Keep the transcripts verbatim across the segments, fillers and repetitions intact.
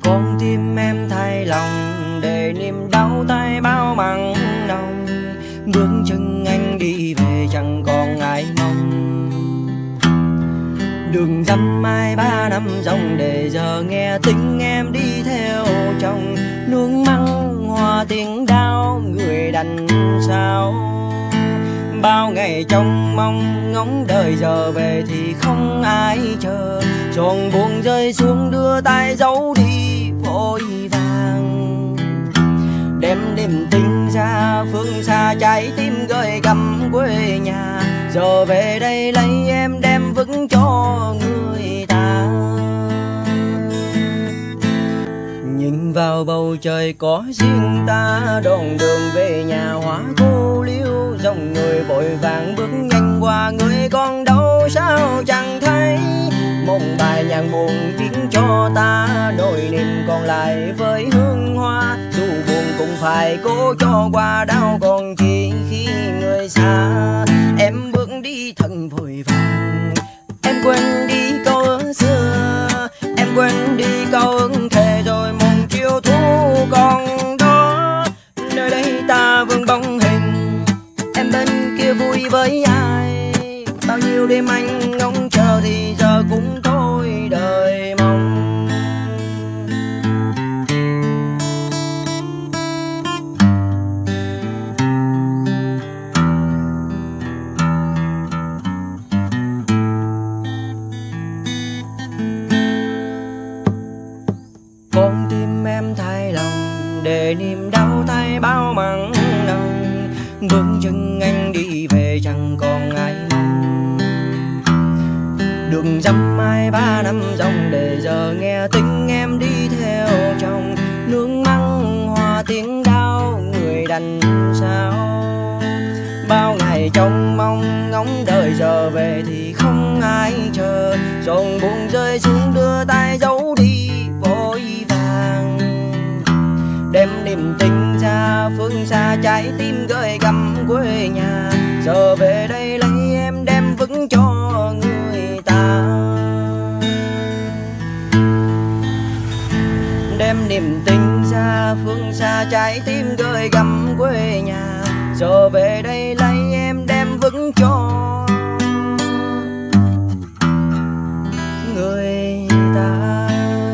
Con tim em thay lòng để niềm đau tay bao mặn nồng. Bước chân anh đi về chẳng còn ai mong. Đường dăm mai ba năm dòng để giờ nghe tiếng em đi theo chồng. Nước mắt hoa tiếng đau người đành sao. Bao ngày trông mong ngóng đời giờ về thì không ai chờ. Giòn buồn rơi xuống đưa tay giấu đi vội vàng. Đem niềm tình ra phương xa trái tim gửi gắm quê nhà. Giờ về đây lấy em đem vững cho người ta. Nhìn vào bầu trời có riêng ta. Đoạn đường về nhà hóa cô liêu. Dòng người vội vàng bước nhanh qua người con đâu sao chẳng thấy. Mộng bài nhạc buồn viết cho ta. Nỗi niềm còn lại với hương hoa. Dù buồn cũng phải cố cho qua đau còn chỉ khi người xa. Em bước đi thật vội vàng. Em quên đi câu ước xưa. Em quên đi câu ước thề rồi mộng chiều thu còn đó. Nơi đây ta vương bóng hình. Em bên kia vui với ai. Bao nhiêu đêm anh ngóng chờ thì giờ cũng thôi đời mong. Con tim em thay lòng để niềm đau tay bao mặn nồng. Bước chân anh đi về chẳng còn ai mong. Đường dăm mai ba năm dòng để giờ nghe tiếng em đi theo chồng. Nước mắt hoa tiếng đau người đành sao. Bao ngày trông mong ngóng đời giờ về thì không ai chờ. Giòn buồn rơi xuống đưa tay giấu đi vội vàng. Đem niềm tình ra phương xa trái tim gửi gắm quê nhà. Giờ về đây lấy em đem vững cho người ta. Đem niềm tình ra phương xa trái tim gửi gắm quê nhà. Giờ về đây lấy em đem vững cho người ta.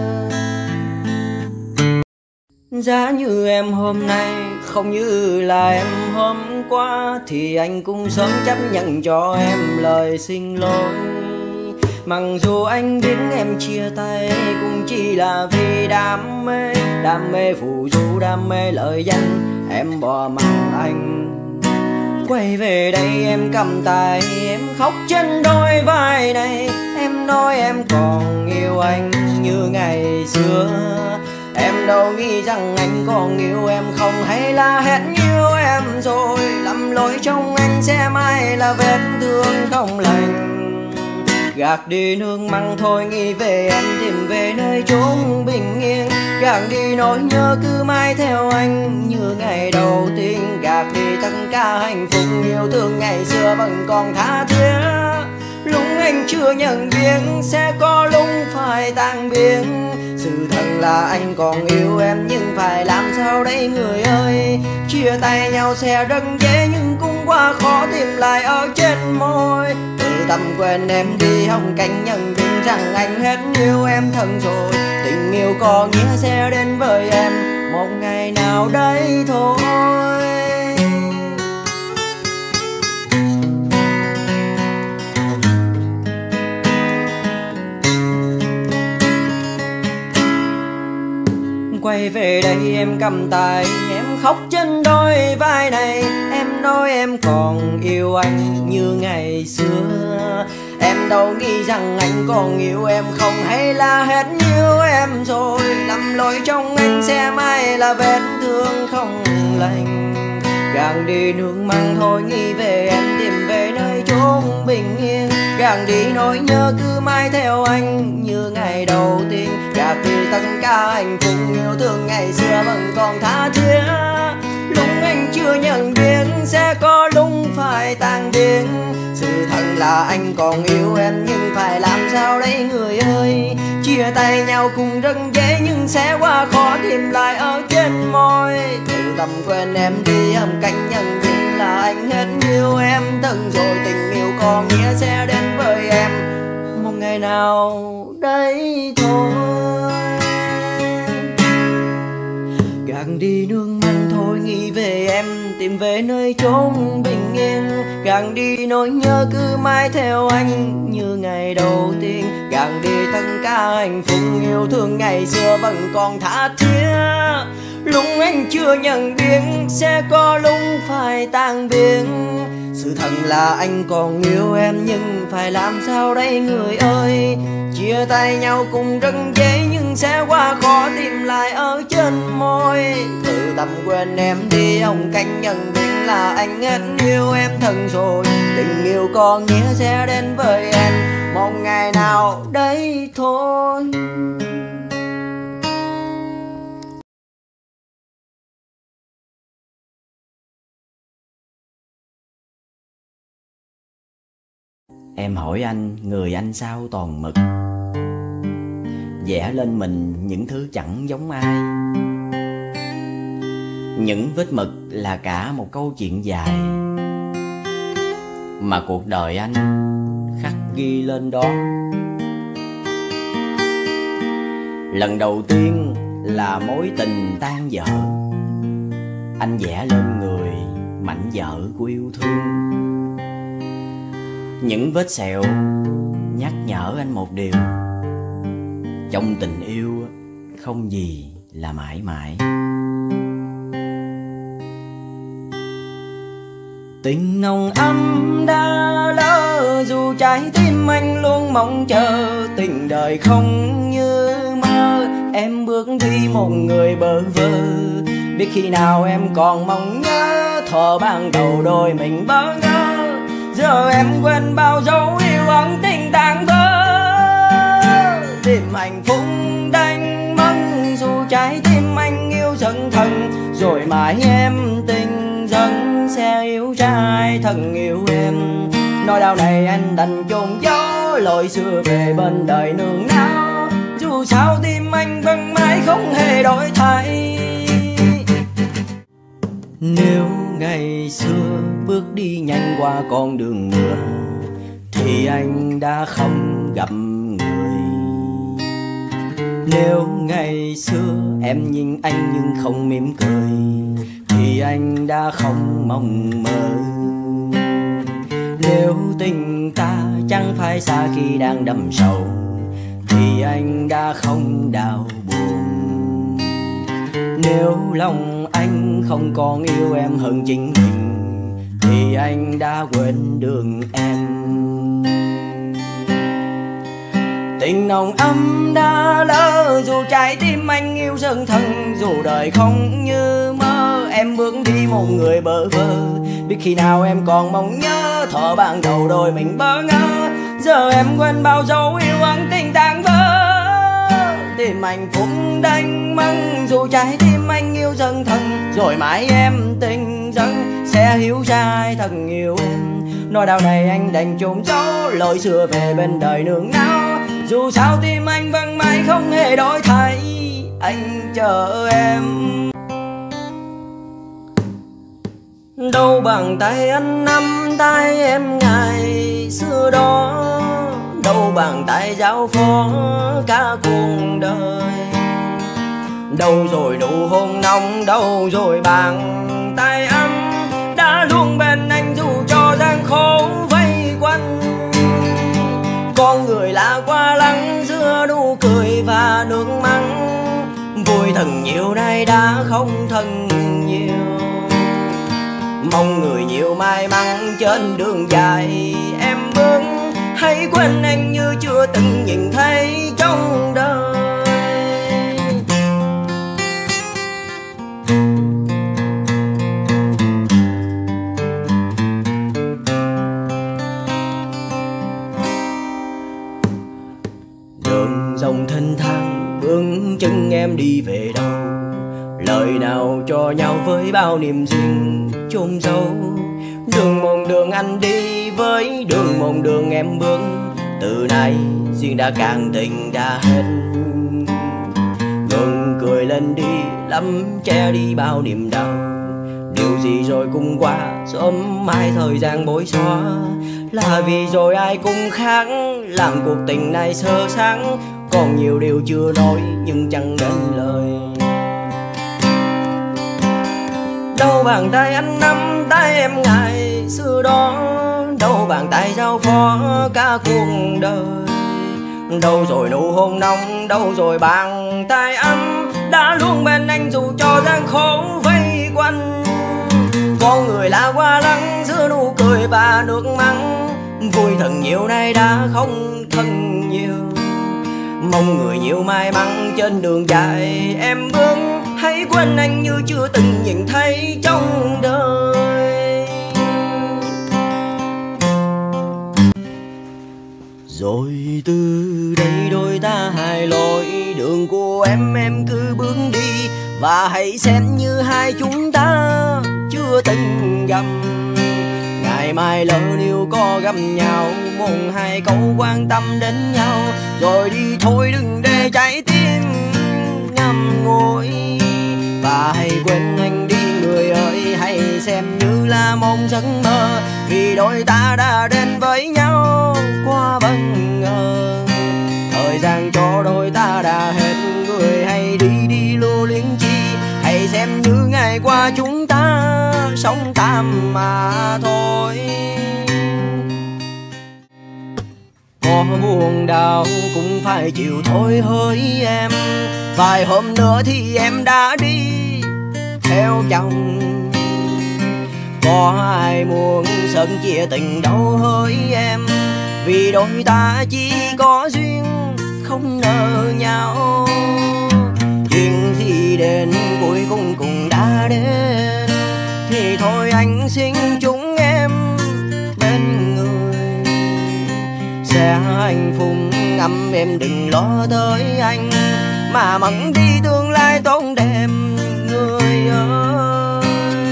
Giá như em hôm nay không như là em hôm qua thì anh cũng sớm chấp nhận cho em lời xin lỗi. Mặc dù anh biết em chia tay cũng chỉ là vì đam mê. Đam mê phù du, đam mê lợi danh, em bỏ mặc anh. Quay về đây em cầm tay, em khóc trên đôi vai này. Em nói em còn yêu anh như ngày xưa. Em đâu nghĩ rằng anh còn yêu em không, hay là hết yêu em rồi. Lầm lỗi trong anh sẽ mãi là vết thương không lành. Gạt đi nước mắt thôi nghĩ về em, tìm về nơi chốn bình yên. Gạt đi nỗi nhớ cứ mãi theo anh như ngày đầu tiên. Gạt đi tất cả hạnh phúc yêu thương ngày xưa vẫn còn tha thiết. Lúc anh chưa nhận biết sẽ có lúc phải tan biến. Sự thật là anh còn yêu em nhưng phải làm sao đây người ơi. Chia tay nhau sẽ rất dễ nhưng cũng quá khó tìm lại ở trên môi. Từ tâm quên em đi không cảnh nhận định rằng anh hết yêu em thật rồi. Tình yêu có nghĩa sẽ đến với em một ngày nào đấy thôi. Quay về đây em cầm tay, em khóc trên đôi vai này. Em nói em còn yêu anh như ngày xưa. Em đâu nghĩ rằng anh còn yêu em không, hay là hết yêu em rồi. Lầm lỗi trong anh sẽ mãi là vết thương không lành. Gạt đi nước mắt thôi nghĩ về em, tìm về nơi chốn bình yên. Gạt đi nỗi nhớ cứ mãi theo anh như ngày đầu tiên. Gạt đi tất cả hạnh phúc yêu thương ngày xưa vẫn còn tha thiết. Lúc anh chưa nhận biết sẽ có lúc phải tan biến. Sự thật là anh còn yêu em nhưng phải làm sao đấy người ơi. Chia tay nhau cũng rất dễ nhưng sẽ qua khó tìm lại ở trên môi. Từ tầm quên em đi âm cánh nhận định là anh hết yêu em thân rồi. Tình yêu có nghĩa sẽ đến với em một ngày nào đấy thôi. Gạt đi nước mắt thôi nghĩ về em, tìm về nơi chốn bình yên. Gạt đi nỗi nhớ cứ mãi theo anh như ngày đầu tiên. Gạt đi tất cả hạnh phúc yêu thương ngày xưa vẫn còn tha thiết. Lúc anh chưa nhận biết sẽ có lúc phải tan biến. Sự thật là anh còn yêu em nhưng phải làm sao đây người ơi. Chia tay nhau cũng rất dễ nhưng sẽ qua khó tìm lại ở trên môi. Từ tầm quên em đi ông canh nhận định là anh hết yêu em thân rồi. Tình yêu có nghĩa sẽ đến với em một ngày nào đấy thôi. Em hỏi anh, người anh sao toàn mực, vẽ lên mình những thứ chẳng giống ai. Những vết mực là cả một câu chuyện dài mà cuộc đời anh khắc ghi lên đó. Lần đầu tiên là mối tình tan vỡ, anh vẽ lên người mảnh vỡ của yêu thương. Những vết sẹo nhắc nhở anh một điều, trong tình yêu không gì là mãi mãi. Tình nồng ấm đã lỡ dù trái tim anh luôn mong chờ. Tình đời không như mơ, em bước đi một người bơ vơ. Biết khi nào em còn mong nhớ, thuở ban đầu đôi mình bỡ ngỡ. Giờ em quên bao dấu yêu ẩn tình tan vỡ. Tìm hạnh phúc đánh mất dù trái tim anh yêu dần thần. Rồi mãi em tình dần sẽ yêu trai thân yêu em. Nỗi đau này anh đành chôn gió, lối xưa về bên đời nương náu. Dù sao tim anh vẫn mãi không hề đổi thay. Nếu ngày xưa bước đi nhanh qua con đường mưa thì anh đã không gặp người. Nếu ngày xưa em nhìn anh nhưng không mỉm cười thì anh đã không mong mơ. Nếu tình ta chẳng phải xa khi đang đắm sầu thì anh đã không đau buồn. Nếu lòng anh không còn yêu em hơn chính mình thì anh đã quên đường em. Tình nồng ấm đã lỡ dù trái tim anh yêu dần thân. Dù đời không như mơ, em bước đi một người bơ vơ. Biết khi nào em còn mong nhớ, thuở ban đầu đôi mình bỡ ngỡ. Giờ em quên bao dấu yêu ẩn tình tan vỡ. Tìm hạnh phúc đánh mất dù trái tim anh yêu dần thân. Rồi mãi em tình dần sẽ hiểu trai thân yêu em. Nỗi đau này anh đành chôn giấu, lối xưa về bên đời nương náu. Dù sao tim anh vẫn mãi không hề đổi thay. Anh chờ em. Đâu bằng tay anh nắm tay em ngày xưa đó. Đâu bằng tay giao phó cả cuộc đời. Đâu rồi nụ hôn nóng, đâu rồi bàn tay ấm đã luôn bên anh dù cho gian khổ vây quanh. Con người lạ quá lắng giữa nụ cười và nước mắt. Vui thật nhiều nay đã không thân nhiều. Mong người nhiều may mắn trên đường dài em bước. Hãy quên anh như chưa từng nhìn thấy trong đời. Đường dòng thênh thang bước chân em đi về đâu. Lời nào cho nhau với bao niềm riêng chôn giấu. Đường một đường anh đi với đường một đường em bước. từ nay duyên đã cạn tình đã hết. Ngừng cười lên đi, lắm che đi bao niềm đau. Điều gì rồi cũng qua, sớm mai thời gian bối xóa. Là vì rồi ai cũng khác, làm cuộc tình này sơ sắng. Còn nhiều điều chưa nói nhưng chẳng đến lời. Đâu bàn tay anh nắm tay em ngày xưa đó, đâu bàn tay giao phó cả cuộc đời. Đâu rồi nụ hôn nóng, đâu rồi bàn tay ấm đã luôn bên anh dù cho gian khổ vây quanh. Con người là hoa lắng giữa nụ cười và nước mắt, vui thật nhiều nay đã không thân nhiều. Mong người nhiều may mắn trên đường dài em bước, hãy quên anh như chưa từng nhìn thấy trong đời. Rồi từ đây đôi ta hai lối, đường của em em cứ bước đi. Và hãy xem như hai chúng ta chưa từng gặp. Ngày mai lỡ nếu có gặp nhau, một hai câu quan tâm đến nhau. Rồi đi thôi đừng để trái tim ngậm ngùi. Và hãy quên anh đi người ơi, hãy xem như là một giấc mơ. Vì đôi ta đã đến với nhau qua bất ngờ. Thời gian cho đôi ta đã hết, người hãy đi đi lưu luyến chi. Hãy xem như ngày qua chúng ta sống tạm mà thôi. Có buồn đau cũng phải chịu thôi hỡi em. Vài hôm nữa thì em đã đi theo chồng. Có ai muốn sớm chia tình đâu hỡi em. Vì đôi ta chỉ có duyên không nợ nhau. Chuyện gì đến cuối cùng cũng đã đến, thì thôi anh xin chúng em bên người. Sẽ hạnh phúc ngắm em đừng lo tới anh, mà mẫn đi tương lai tốt đẹp người ơi.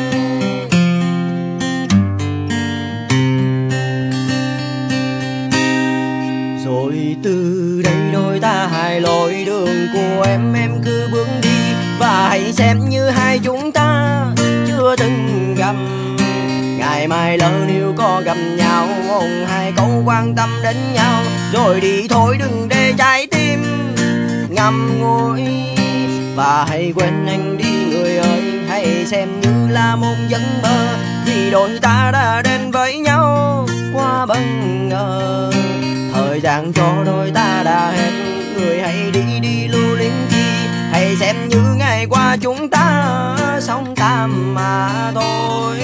Rồi từ đây đôi ta hai lối, đường của em em cứ bước đi. Và hãy xem như hai chúng ta chưa từng gặp. Ngày mai lỡ nếu có gặp nhau, một hai câu quan tâm đến nhau. Rồi đi thôi đừng để trái tim ngậm ngùi. Và hãy quên anh đi người ơi, hãy xem như là một giấc mơ. Vì đôi ta đã đến với nhau qua bất ngờ. Thời gian cho đôi ta đã hết, người hãy đi đi lưu luyến chi. Hãy xem như ngày qua chúng ta sống tạm mà thôi.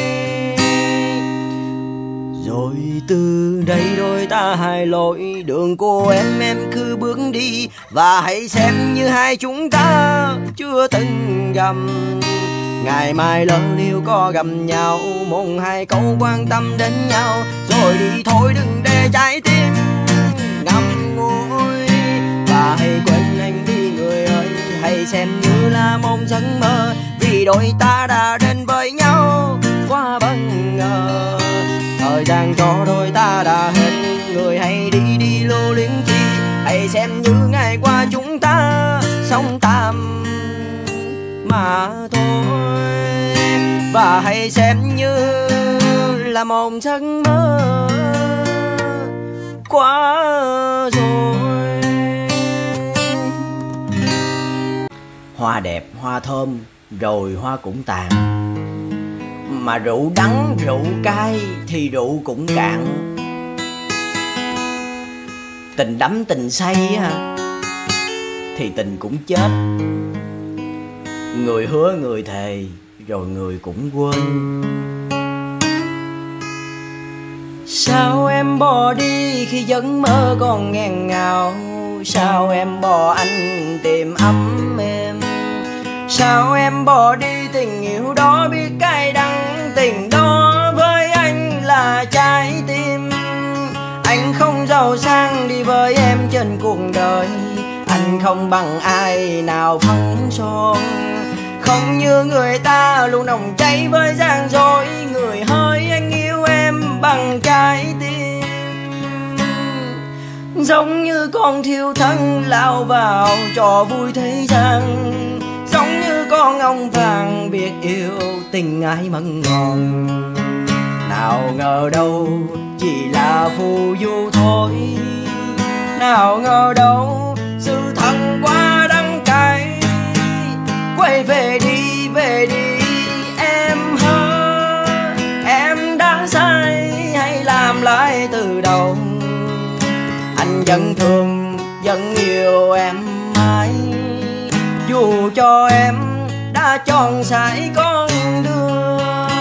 Rồi từ đây đôi ta hai lối, đường của em em cứ bước đi. Và hãy xem như hai chúng ta chưa từng gặp. Ngày mai lỡ nếu có gặp nhau, một hai câu quan tâm đến nhau. Rồi đi thôi đừng để trái tim ngậm ngùi. Và hãy quên anh đi người ơi, hãy xem như là một giấc mơ. Vì đôi ta đã đến với nhau qua bất ngờ. Thời gian cho đôi ta đã hết, người hãy đi đi lưu luyến chi. Hãy xem như ngày qua chúng ta sống tạm mà thôi. Và hãy xem như là một giấc mơ quá rồi. Hoa đẹp hoa thơm rồi hoa cũng tàn, mà rượu đắng rượu cay thì rượu cũng cạn. Tình đắm tình say ha, thì tình cũng chết. Người hứa người thề rồi người cũng quên. Sao em bỏ đi khi giấc mơ còn nghẹn ngào? Sao em bỏ anh tìm ấm êm? Sao em bỏ đi tình yêu đó biết cay đắng? Tình đó với anh là trái tim. Anh không giàu sang đi với em trên cuộc đời. Anh không bằng ai nào phấn son. Không như người ta luôn nồng cháy với gian dối. Người hỡi anh yêu em bằng trái tim. giống như con thiêu thân lao vào trò vui thế gian, giống như con ong vàng biết yêu tình ai mặn ngon. Nào ngờ đâu chỉ là phù du thôi, nào ngờ đâu sự thật quá đắng cay. Quay về đi, về đi em hỡi, em đã sai hay làm lại từ đầu. Anh vẫn thương, vẫn yêu em mãi, dù cho em đã chọn sai con đường.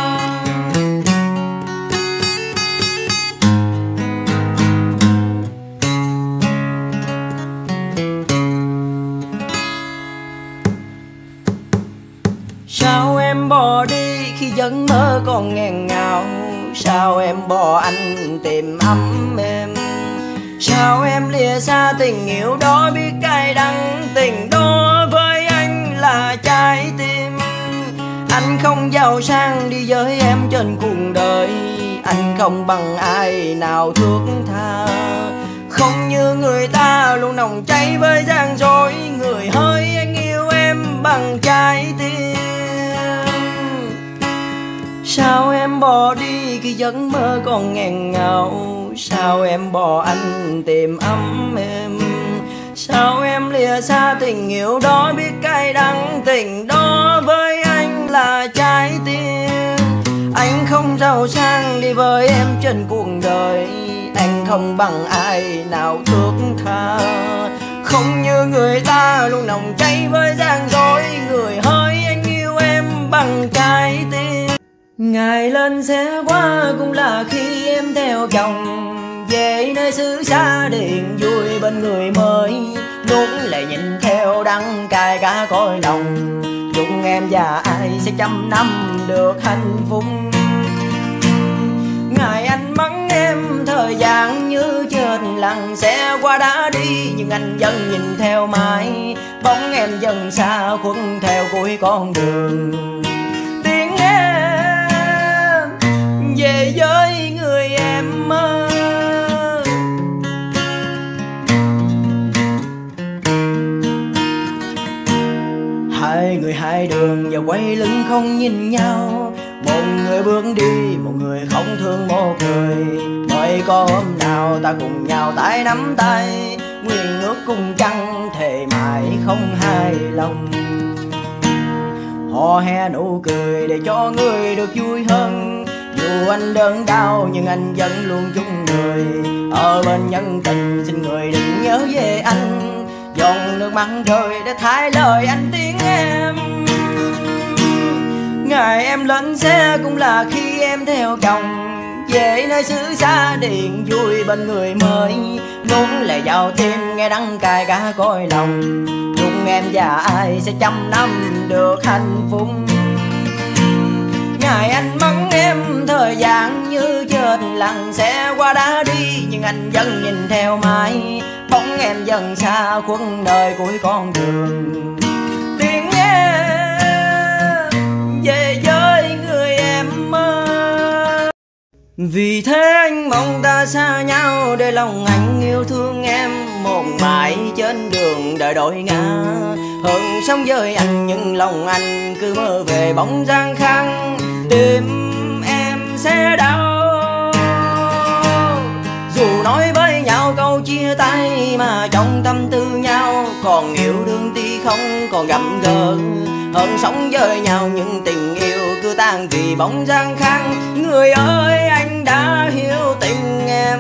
Sao em bỏ đi khi giấc mơ còn nghẹn ngào? Sao em bỏ anh tìm ấm em? Sao em lìa xa tình yêu đó biết cay đắng? Tình đó với anh là trái tim. Anh không giàu sang đi với em trên cuộc đời, anh không bằng ai nào thước tha. Không như người ta luôn nồng cháy với gian dối, người hỡi anh yêu em bằng trái tim. Sao em bỏ đi khi giấc mơ còn nghẹn ngào? Sao em bỏ anh tìm ấm em? Sao em lìa xa tình yêu đó biết cay đắng? Tình đó với anh là trái tim. Anh không giàu sang đi với em trên cuộc đời, anh không bằng ai nào thước tha. Không như người ta luôn nồng cháy với gian dối, người hỡi anh yêu em bằng trái tim. Ngày lên xe qua cũng là khi em theo chồng về nơi xứ xa điện vui bên người mới. Nuốt lại nhìn theo đắng cay cả cõi lòng, chúc em và ai sẽ trăm năm được hạnh phúc. Ngày anh mắng em thời gian như chết lặng sẽ qua đã đi, nhưng anh vẫn nhìn theo mãi bóng em dần xa khuất theo cuối con đường. Tiếng em về với người em mơ, hai người hai đường và quay lưng không nhìn nhau. Một người bước đi, một người không thương một người. Mới có hôm nào ta cùng nhau tay nắm tay, nguyện ước cùng trăng thề mãi không hài lòng. Hò he nụ cười để cho người được vui hơn. Dù anh đớn đau nhưng anh vẫn luôn chung người. Ở bên nhân tình xin người đừng nhớ về anh, dòng nước mắt rơi để thay lời anh tiếng em. Ngày em lên xe cũng là khi em theo chồng về nơi xứ xa điện vui bên người mới. Nuốt lại vào tim nghe đắng cay cả cõi lòng, chúc em và ai sẽ trăm năm được hạnh phúc. Ngày anh mắng em thời gian như chết lặng sẽ qua đã đi, nhưng anh vẫn nhìn theo mãi bóng em dần xa khuất đời cuối con đường. Tiếng em về với người em mơ. Vì thế anh mong ta xa nhau để lòng anh yêu thương em một mãi trên đường đời đổi ngã. Hơn sống với anh nhưng lòng anh cứ mơ về bóng dáng khác, tim em sẽ đau. Dù nói với nhau câu chia tay mà trong tâm tư nhau còn yêu đương tuy không còn gặp gỡ. Hơn sống với nhau nhưng tình yêu cứ tan vì bóng dáng khác. Người ơi anh đã hiểu tình em.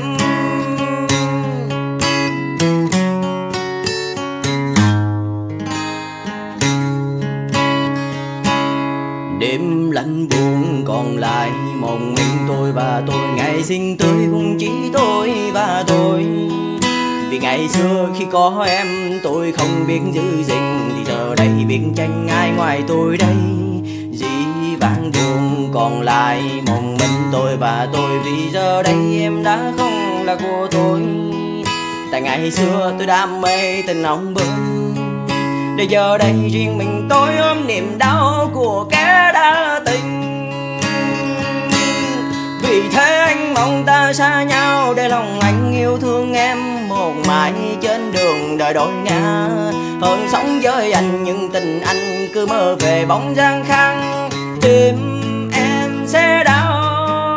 Đêm lạnh buồn còn lại một mình tôi và tôi. Ngày sinh tới cũng chỉ tôi và tôi. Vì ngày xưa khi có em tôi không biết giữ gìn, thì giờ đây biết tranh ai ngoài tôi đây. Dĩ vãng buồn còn lại một mình tôi và tôi. Vì giờ đây em đã không là của tôi. Tại ngày xưa tôi đam mê tình ông bướm, để giờ đây riêng mình tôi ôm niềm đau của kẻ đã tình. Vì thế anh đang mong ta xa nhau, để lòng anh yêu thương em một mãi trên đường đời đổi ngã. Hơn sống với anh nhưng tình anh cứ mơ về bóng dáng khác, tim em sẽ đau.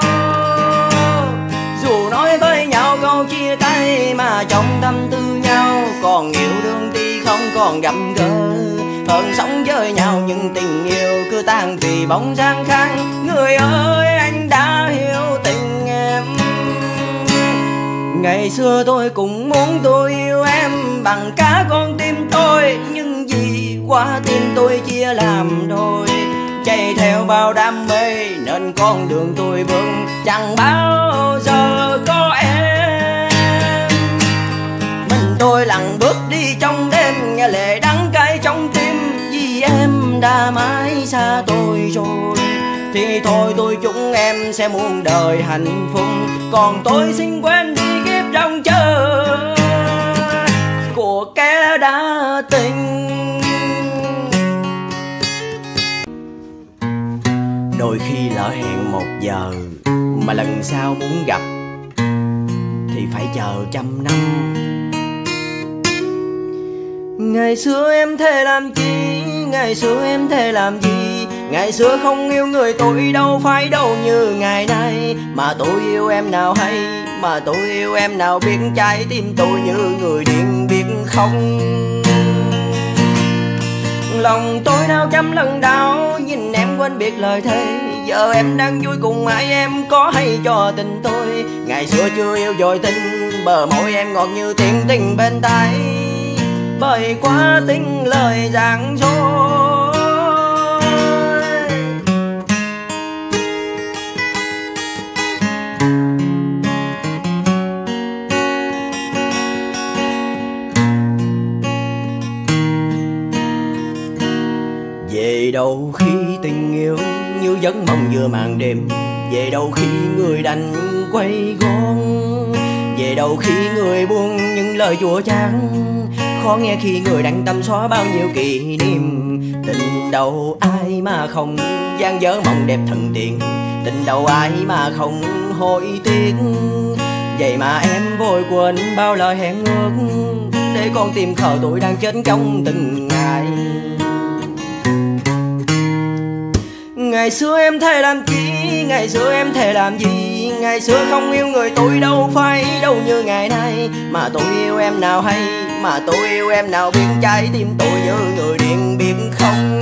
Dù nói với nhau câu chia tay mà trong tâm tư nhau còn yêu đương thì không còn gặp gỡ. Hơn sống với nhau nhưng tình yêu cứ tan vì bóng dáng khác. Người ơi anh đã hiểu tình em. Ngày xưa tôi cũng muốn tôi yêu em bằng cả con tim tôi, nhưng vì quá tim tôi chia làm đôi. Chạy theo bao đam mê nên con đường tôi bước chẳng bao giờ có em. Mình tôi lặng bước đi trong đêm, nghe lệ đắng cay trong tim, vì em đã mãi xa tôi rồi. Thì thôi tôi chúc em sẽ muôn đời hạnh phúc, còn tôi xin quên đi kiếp trong chờ của kẻ đã tình. Đôi khi lỡ hẹn một giờ mà lần sau muốn gặp thì phải chờ trăm năm. Ngày xưa em thề làm chi, ngày xưa em thề làm gì. Ngày xưa không yêu người tôi đâu phải đâu như ngày nay. Mà tôi yêu em nào hay, mà tôi yêu em nào biết trái tim tôi như người điện biết không. Lòng tôi nào trăm lần đau, nhìn em quên biệt lời thề. Giờ em đang vui cùng ai em có hay cho tình tôi. Ngày xưa chưa yêu rồi tình, bờ môi em ngọt như tiếng tình bên tai. Bởi quá tính lời giảng dối. Về đâu khi tình yêu như giấc mộng vừa màn đêm. Về đâu khi người đành quay gón. Về đâu khi người buông những lời chua chát. Khó nghe khi người đang tâm xóa bao nhiêu kỷ niệm. Tình đâu ai mà không gian dở mộng đẹp thần tiền. Tình đâu ai mà không hối tiếc. Vậy mà em vội quên bao lời hẹn ước, để con tim khờ tôi đang chết trong từng ngày. Ngày xưa em thề làm chi, ngày xưa em thề làm gì. Ngày xưa không yêu người tôi đâu phải đâu như ngày nay. Mà tôi yêu em nào hay, mà tôi yêu em nào biết trái tim tôi như người điện biết không.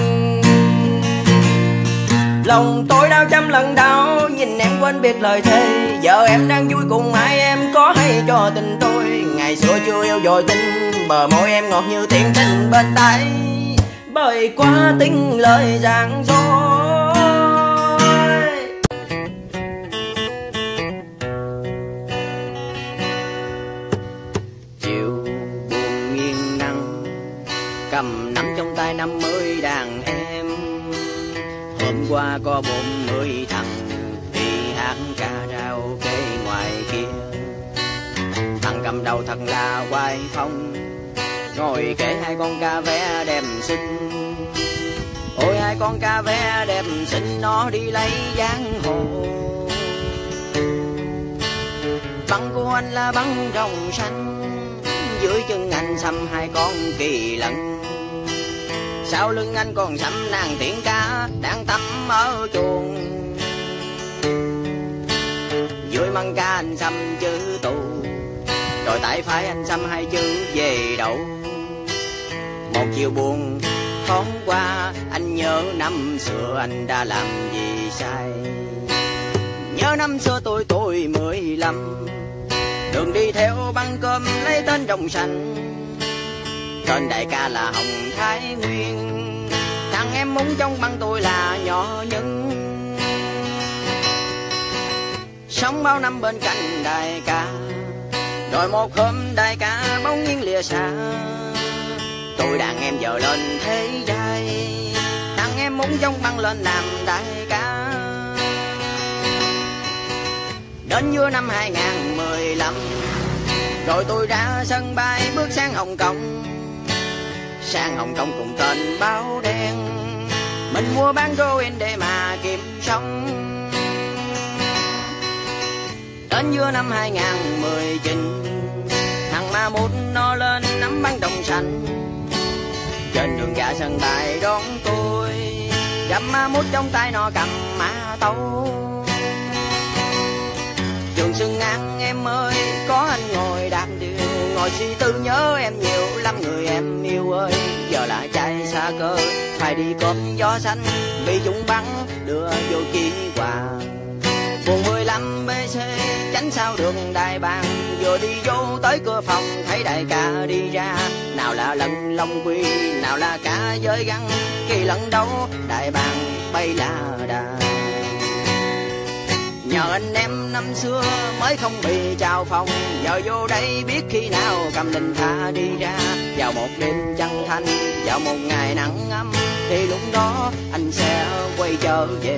Lòng tôi đau trăm lần đau, nhìn em quên biệt lời thề. Giờ em đang vui cùng ai em có hay cho tình tôi. Ngày xưa chưa yêu rồi tình, bờ môi em ngọt như tiếng tình bên tai. Bởi quá tính lời giảng dối. Cầm nắm trong tay năm mươi đàn em. Hôm qua có bốn mươi thằng đi hát karaoke ngoài kia. Thằng cầm đầu thật là hoài phong, ngồi kể hai con ca vé đẹp xinh. Ôi hai con ca vé đẹp xinh nó đi lấy giang hồ. Băng của anh là băng rồng xanh, dưới chân anh xăm hai con kỳ lân. Sau lưng anh còn xăm nàng tiếng ca đang tắm ở chuồng. Dưới măng ca anh xăm chữ tù, rồi tại phải anh xăm hai chữ về đậu. Một chiều buồn thoáng qua, anh nhớ năm xưa anh đã làm gì sai. Nhớ năm xưa tôi tôi mười lăm, đường đi theo băng cơm lấy tên rồng xanh. Tên đại ca là Hồng Thái Nguyên, thằng em muốn trong băng tôi là nhỏ nhân. Sống bao năm bên cạnh đại ca, rồi một hôm đại ca bỗng nhiên lìa xa. Tôi đàn em giờ lên thế giai, thằng em muốn trong băng lên làm đại ca. Đến giữa năm hai nghìn mười lăm, rồi tôi ra sân bay bước sang Hồng Kông. Sang Hồng Kông cùng tên báo đen, mình mua bán heroin để mà kiếm sống. đến giữa năm hai nghìn mười chín, thằng ma mút nó lên nắm bắn đồng xanh. Trên đường ra sân bay đón tôi, gặp ma mút trong tay nó cầm mã tấu. Trường Xuân An em ơi, có anh ngồi đạp điều, ngồi suy tư nhớ em nhiều lắm người em yêu ơi. Giờ là chạy xa cơ, phải đi cốp gió xanh, bị chúng bắn đưa vô chi hòa. Buồn mười lăm bê xê tránh sao đường Đại Bàng, vừa đi vô tới cửa phòng thấy đại ca đi ra. Nào là lần long quy, nào là cả giới găng, kỳ lần đấu Đại Bàng bay la đà. Nhờ anh em năm xưa mới không bị trào phòng, giờ vô đây biết khi nào cầm linh tha đi ra. Vào một đêm trăng thanh, vào một ngày nắng ấm, thì lúc đó anh sẽ quay trở về.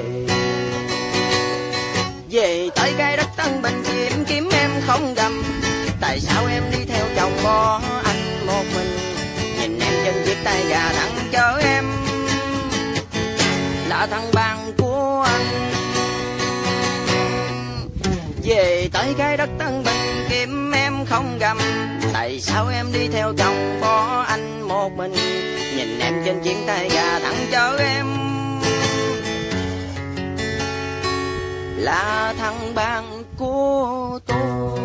Về tới cái đất Tân Bình tìm kiếm em không gầm, tại sao em đi theo chồng bỏ anh một mình. Nhìn em trên chiếc tay gà thẳng chở em, là thằng bạn của anh. Về tới cái đất Tân Bình kiếm em không gầm, tại sao em đi theo chồng bỏ anh một mình. Nhìn em trên chiếc tay gà thẳng chở em, là thằng bạn của tôi.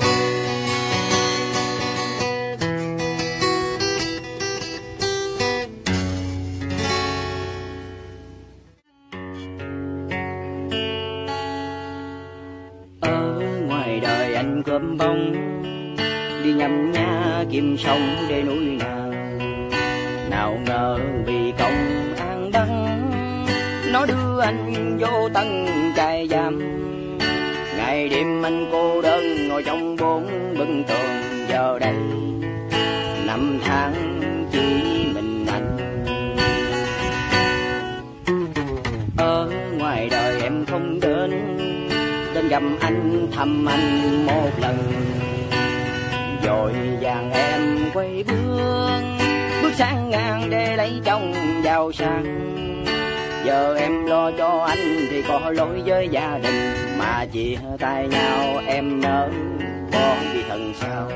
Ở ngoài đời anh cơm bông, đi nhầm nhá kiếm sống để nuôi nào. Nào ngờ vì công an đắng, nó đưa anh vô tầng trại giam. Ngày đêm anh cô đơn ngồi trong bốn bức tường, giờ đây năm tháng chỉ mình anh. Ở ngoài đời em không đến, đến gặp anh thăm anh một lần. Rồi vàng em quay bước, bước sang ngang để lấy chồng giàu sang. Giờ em lo cho anh thì có lỗi với gia đình, mà chia tay nhau em nỡ bỏ đi thân sao.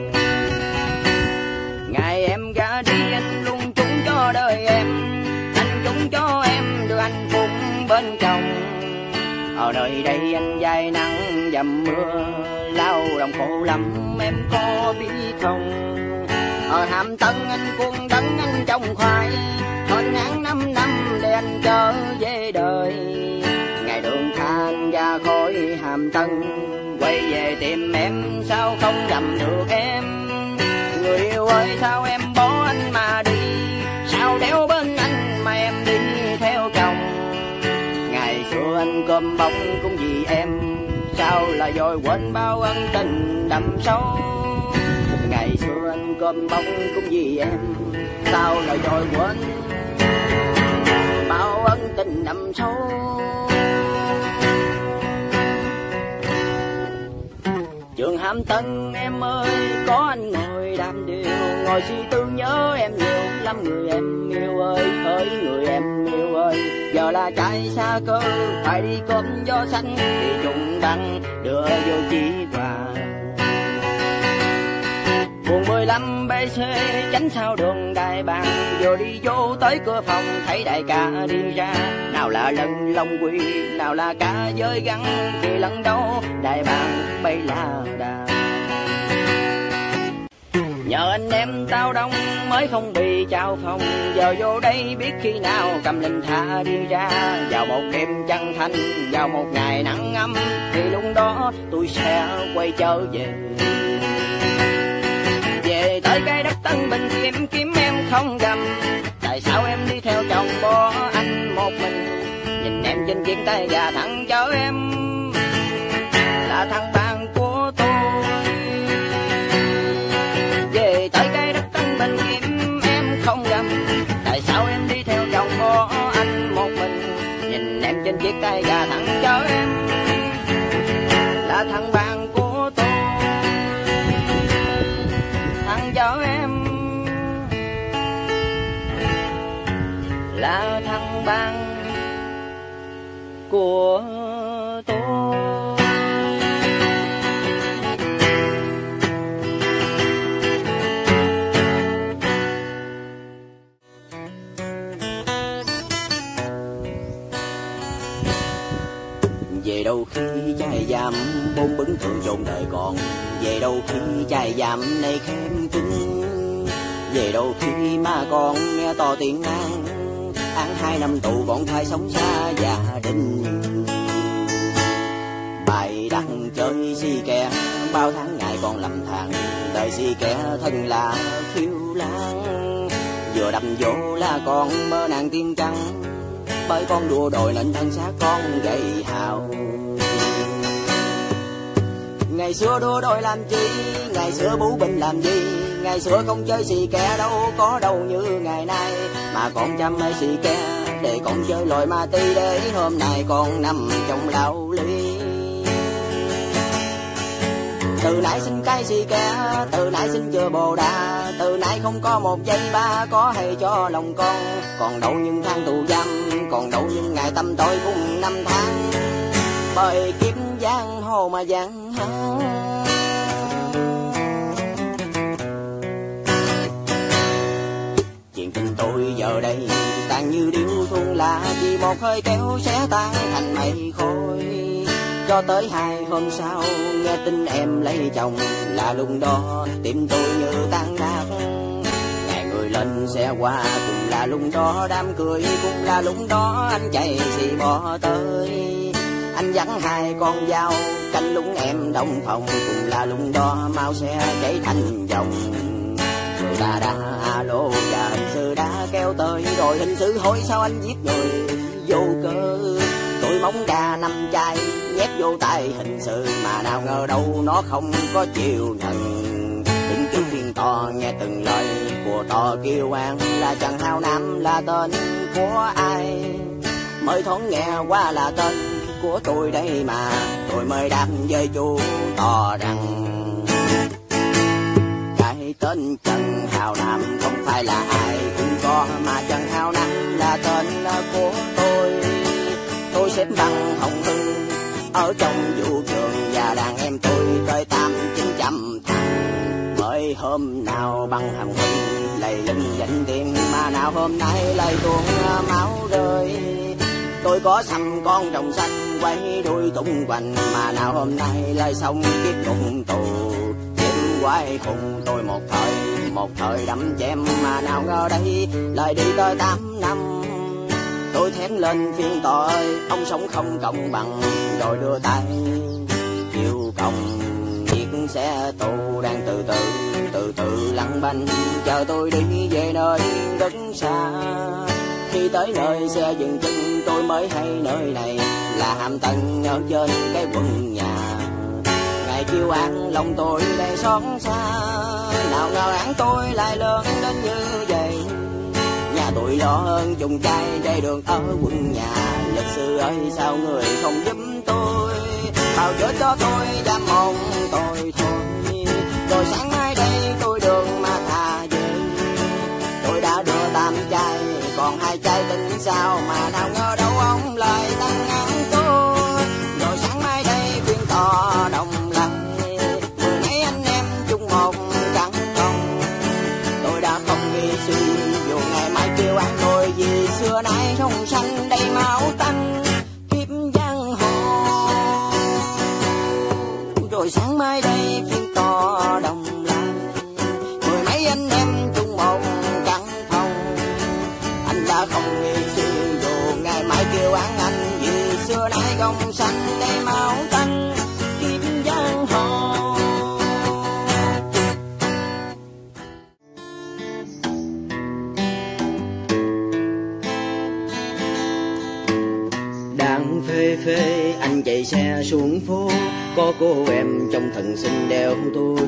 Ngày em ra đi anh luôn trúng cho đời em, anh trúng cho em được hạnh phúc bên chồng. Ở nơi đây anh dài nắng dầm mưa, lao động khổ lắm em có biết không. Ở Hàm Tân anh cuồng đắng anh trồng khoai, hết ngàn năm năm để anh trở về đời. Ngày đường than ra khỏi Hàm Tân, quay về tìm em sao không gặp được em. Người yêu ơi sao em bỏ anh mà đi, sao đéo bên anh mà em đi theo chồng. Ngày xưa anh cơm bóng cũng vì em, sao lại vội quên bao ân tình đậm sâu. Ngày xưa anh cơm bóng cũng vì em, sao lại vội quên bao ân tình đậm sâu. Trường Hàm Tân em ơi, có anh ngồi đàm điều, ngồi suy tư nhớ em nhiều lắm người em yêu ơi. Hỡi người em yêu ơi, giờ là chạy xa cơ, phải đi cốm gió xanh, thì trùng băng đưa vô chi hòa. Buồn mười lăm bê xê tránh sao đường Đại Bàng, vừa đi vô tới cửa phòng thấy đại ca đi ra. Nào là lần long quy, nào là cả giới găng, thì lần đấu Đại Bàng bay la đà. Nhờ anh em tao đông mới không bị trao phòng, giờ vô đây biết khi nào cầm linh tha đi ra. Vào một đêm trăng thanh, vào một ngày nắng ấm, thì lúc đó tôi sẽ quay trở về. Về tới cái đất Tân Bình tìm kiếm em không gầm, tại sao em đi theo chồng bỏ anh một mình. Nhìn em trên chiếc tay gà thẳng chở em, là thằng bạn của tôi. Về tới cái đất Tân Bình kiếm em không gầm, tại sao em đi theo chồng bỏ anh một mình. Nhìn em trên chiếc tay gà thẳng chở em, là thằng bạn của tôi. Thằng chở em, là thằng bạn của tôi. Về đâu khi trai giam bốn bứng thường chôn đời còn, về đâu khi trai giam này khem kính, về đâu khi mà con nghe to tiếng án, án hai năm tù còn phải sống xa gia đình. Bài đăng chơi si kè bao tháng ngày còn lầm than, đời si kè thân là phiêu lãng, vừa đâm vô là con mơ nàng tiên trắng, bởi con đua đòi nên thân xác con gầy hào. Ngày xưa đua đòi làm chi, ngày xưa bú bình làm gì, ngày xưa không chơi xì kè đâu có đâu như ngày nay, mà còn chăm mê xì kè để con chơi lòi ma tí, để hôm nay con nằm trong lao ly. Từ nãy xin cái xì kè, từ nãy xin chưa bồ đà, từ nãy không có một giây ba có hay cho lòng con, còn đâu những tháng tù giam, còn đâu những ngày tâm tối cùng năm tháng, bởi kiếp giang hồ mà giang hát. Chuyện tình tôi giờ đây tan như điếu thuốc lá, chỉ một hơi kéo sẽ tan thành mây khói. Cho tới hai hôm sau nghe tin em lấy chồng, là lúc đó tim tôi như tan nát. Ngày người lên xe qua cũng là lúc đó đám cười, cũng là lúc đó anh chạy xì bỏ tới. Anh dắt hai con dao canh lúc em đồng phòng, cũng là lúc đó mau xe chạy thành vòng. Người ta đã alo và hình sự đã kéo tới, rồi hình sự hỏi sao anh giết người vô cớ. Tôi móng gà năm chai nhét vô tay hình sự, mà nào ngờ đâu nó không có chịu nhận. Đứng trước phiên tòa nghe từng lời của tòa kêu an, là Trần Hào Nam là tên của ai, mới thoáng nghe qua là tên của tôi đây, mà tôi mới đáp với chú tòa rằng cái tên Trần Hào Nam không phải là ai cũng có, mà Trần Hào Nam là tên của tôi. Tôi xếp bằng hồng hưng ở trong vũ trường, và đàn em tôi tới tám chín trăm thằng. Mới hôm nào bằng hồng hưng lầy lưng dành tiền, mà nào hôm nay lại tuôn máu rơi. Tôi có xăm con rồng xanh quay đuôi tung quanh, mà nào hôm nay lại xong kiếp ngục tù. Đêm quay cùng tôi một thời, một thời đắm chém, mà nào ngờ đây lại đi tới tám năm. Tôi thét lên phiên tòa ơi, ông sống không công bằng, rồi đưa tay kêu còng. Chiếc xe tù đang từ từ, từ từ lăn bánh, chờ tôi đi về nơi rất xa. Khi tới nơi xe dừng chân, tôi mới hay nơi này là Hàm Tân ở trên cái quận nhà. Ngày kêu án lòng tôi đầy xót xa, nào ngờ án tôi lại lớn đến như vậy. Nhà tôi lo hơn chung trai chạy đường ở quận nhà, luật sư ơi sao người không giúp tôi, bao chết cho tôi dám mong tôi thôi. Rồi sáng mai đây tôi đường mà thà về, tôi đã đưa tam chai còn hai chai tính sao, mà nào ngờ đâu ông lại tăng án tôi. Rồi sáng mai đây phiên tòa đồng lại, mười mấy anh em chung một căn phòng. Tôi đã không nghi suy dù ngày mai kêu án tôi, vì xưa nay sông xanh đầy máu tanh kiếp giang hồ. Rồi sáng mai đây phiên tòa đồng lại, mười mấy anh em chung một căn phòng. Anh đã không nghi suy dù ngày mai kêu án anh, vì xưa nay gông xanh đầy máu tanh kiếp giang hồ. Đang phê phê anh chạy xe xuống phố, có cô em trong thần xinh đeo tôi.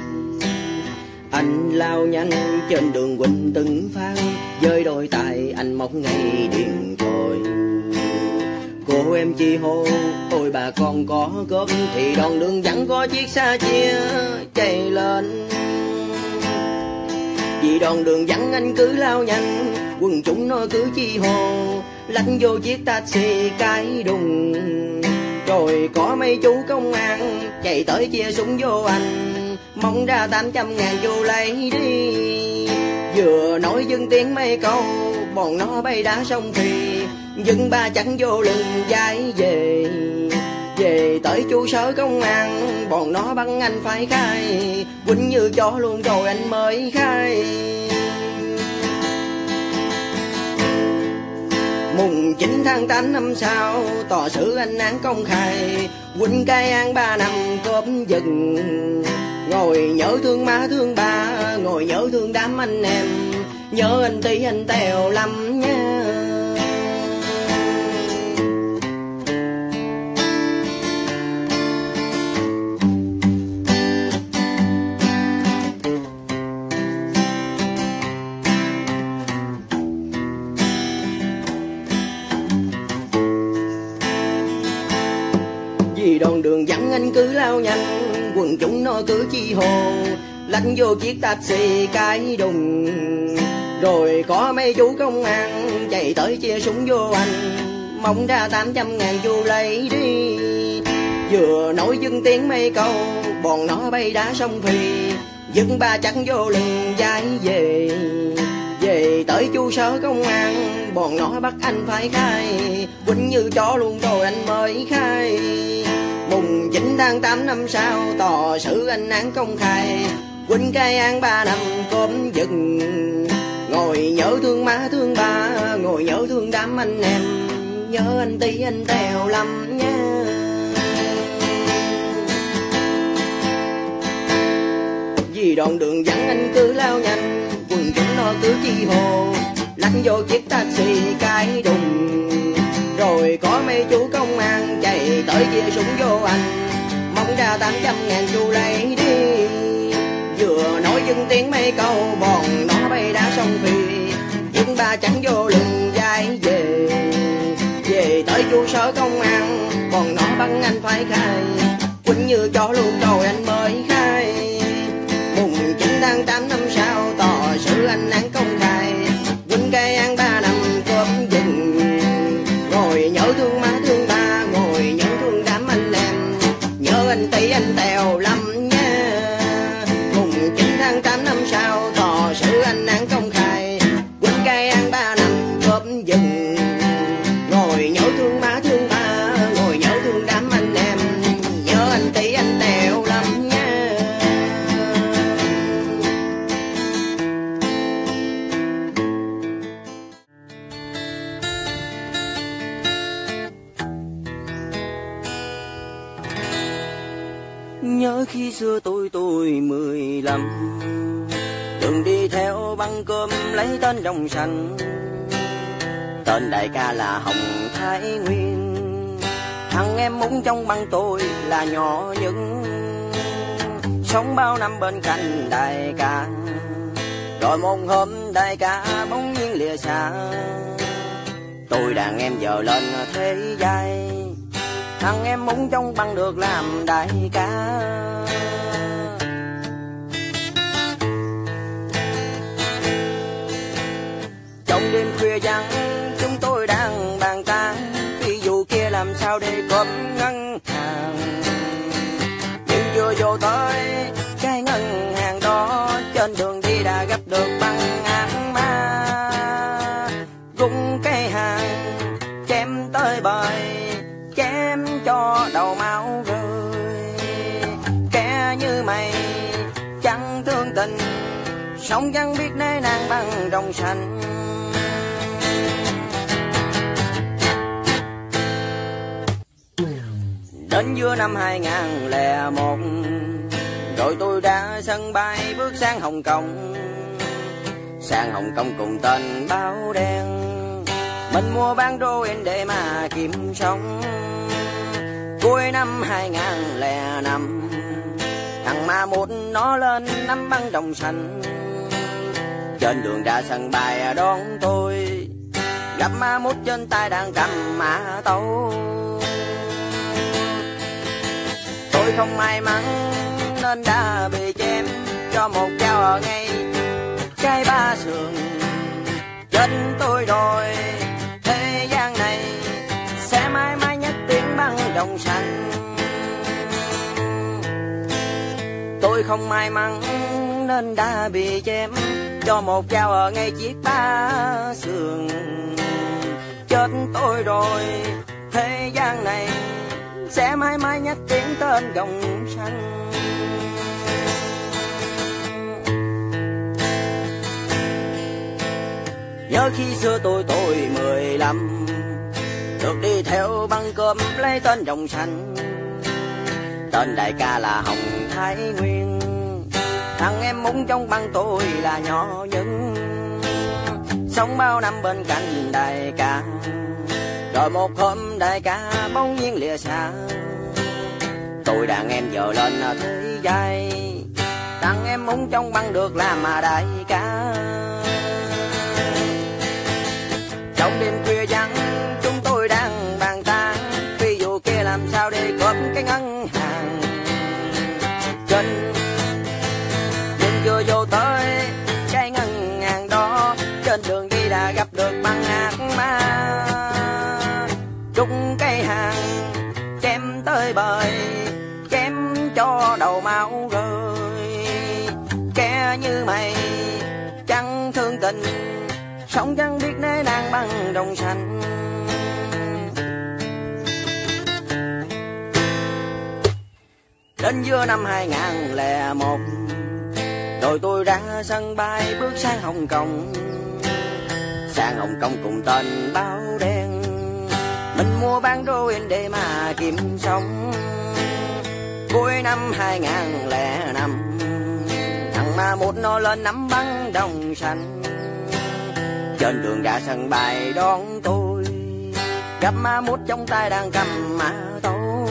Anh lao nhanh trên đường Quỳnh Từng Phan, với đôi tay anh móc ngay điện thoại. Cô em chi hô ôi bà con có cướp, thì đoạn đường vắng có chiếc xa chia chạy lên. Vì đoạn đường vắng anh cứ lao nhanh, quần chúng nó cứ chi hô lách vô chiếc taxi cái đùng. Rồi có mấy chú công an chạy tới chia súng vô anh, mong ra tám trăm ngàn vô lấy đi. Vừa nói dưng tiếng mấy câu bọn nó bay đá sông thì dưng ba chẳng vô lưng trái về. về tới trụ sở công an, bọn nó bắt anh phải khai, quýnh như chó luôn rồi anh mới khai. Mùng chín tháng tám năm sau, tòa xử anh án công khai, quýnh cái án ba năm cốp giật. Ngồi nhớ thương má thương ba, ngồi nhớ thương đám anh em, nhớ anh tí anh tèo lắm nha. Vì đoạn đường vắng anh cứ lao nhanh, quần chúng nó cứ chi hồ, lánh vô chiếc taxi cái đùng. Rồi có mấy chú công an chạy tới chia súng vô anh, mong ra tám trăm ngàn chú lấy đi. Vừa nói dưng tiếng mấy câu, bọn nó bay đá sông Phi, dưng ba chắc vô lưng dài về. Về tới trụ sở công an, bọn nó bắt anh phải khai, quýnh như chó luôn rồi anh mới khai. Mùng chín tháng tám năm sau, tòa xử anh án công khai, quýnh cái án ba năm cốp giật. Ngồi nhớ thương má thương ba, ngồi nhớ thương đám anh em, nhớ anh tí anh tèo lắm nha. Vì đoạn đường vắng anh cứ lao nhanh, quần chúng nó cứ chi hồ, lăn vô chiếc taxi cái đùng. Rồi có mấy chú công an chạy tới chia súng vô anh, mong ra tám trăm ngàn chú lấy đi. Vừa nói dưng tiếng mấy câu, bọn nó bay đá sông Phi, dưng ba trắng vô lưng dài về. Về tới trụ sở công an, bọn nó bắt anh phải khai, quýnh như chó luôn rồi anh mới khai. Mùng chín tháng tám năm sau, tòa xử anh án công khai, quýnh cái án ba năm cốp giật. Ngồi nhớ thương má thương ba, ngồi nhớ thương đám anh em, nhớ anh tí anh tèo lắm nha. Mùng chín tháng tám năm sau, tòa xử anh án công khai, quýnh cái án ba năm cốp giật. Ngồi nhớ thương má thương ba, ngồi nhớ thương đám anh em, nhớ anh tí anh tèo lắm nha. Nhớ khi xưa tôi tôi mười lăm, đường đi theo băng cơm lấy tên đồng xanh. Tên đại ca là Hồng Thái Nguyên, thằng em muốn trong băng tôi là nhỏ nhất. Sống bao năm bên cạnh đại ca, rồi một hôm đại ca bỗng nhiên lìa xa. Tôi đàn em giờ lên thế giai, thằng em muốn trong băng được làm đại ca. Trong đêm khuya vắng, chúng tôi đang bàn tán ví dụ kia làm sao để cướp ngân hàng. Nhưng vừa vô tới cái ngân hàng đó, trên đường đi đã gặp được băng ác ma. Gung cái hàng chém tới bời, chém cho đầu máu rơi. Kẻ như mày chẳng thương tình, sống chẳng biết né nàng bằng đồng xanh. Đến giữa năm hai ngàn lẻ một, rồi tôi đã sân bay bước sang Hồng Kông. Sang Hồng Kông cùng tên báo đen, mình mua bán đô-in để mà kiếm sống. Cuối năm hai ngàn lẻ năm, thằng ma một nó lên nắm băng đồng xanh. Trên đường ra sân bay đón tôi, gặp ma một trên tay đang cầm mã tấu. Tôi không may mắn nên đã bị chém cho một dao ở ngay cái ba sườn. Chết tôi rồi, thế gian này sẽ mãi mãi nhất tiếng băng đồng xanh. Tôi không may mắn nên đã bị chém cho một dao ở ngay chiếc ba sườn. Chết tôi rồi, thế gian này sẽ mãi mãi nhắc tiếng tên gồng xanh. Nhớ khi xưa tôi tuổi mười lăm, được đi theo băng cơm lấy tên Đồng Xanh. Tên đại ca là Hồng Thái Nguyên, thằng em út trong băng tôi là nhỏ Nhân. Sống bao năm bên cạnh đại ca, rồi một hôm đại ca bỗng nhiên lìa xa. Tôi đàn em giờ lên thế giai, thằng em út trong băng được làm mà đại ca. Trong đêm khuya vắng chúng tôi đang bàn tán, ví dụ kia làm sao để cướp cái ngân hàng. Trên nhưng chưa vô tới cái ngân hàng đó, trên đường đi đã gặp được băng ác ma. Trúng cây hàng chém tới bời, chém cho đầu máu rơi. Kẻ như mày chẳng thương tình, sống chẳng biết né đang băng Đồng Xanh. Đến giữa năm hai nghìn lẻ một, rồi tôi ra sân bay bước sang Hồng Kông. Sang Hồng Kông cùng tên báo đen, mình mua bán đôi để mà kiếm sống. Cuối năm hai nghìn lẻ năm, thằng ma một nó lên nắm băng Đồng Xanh. Trên đường ra sân bay đón tôi, gặp ma mút trong tay đang cầm mã tấu.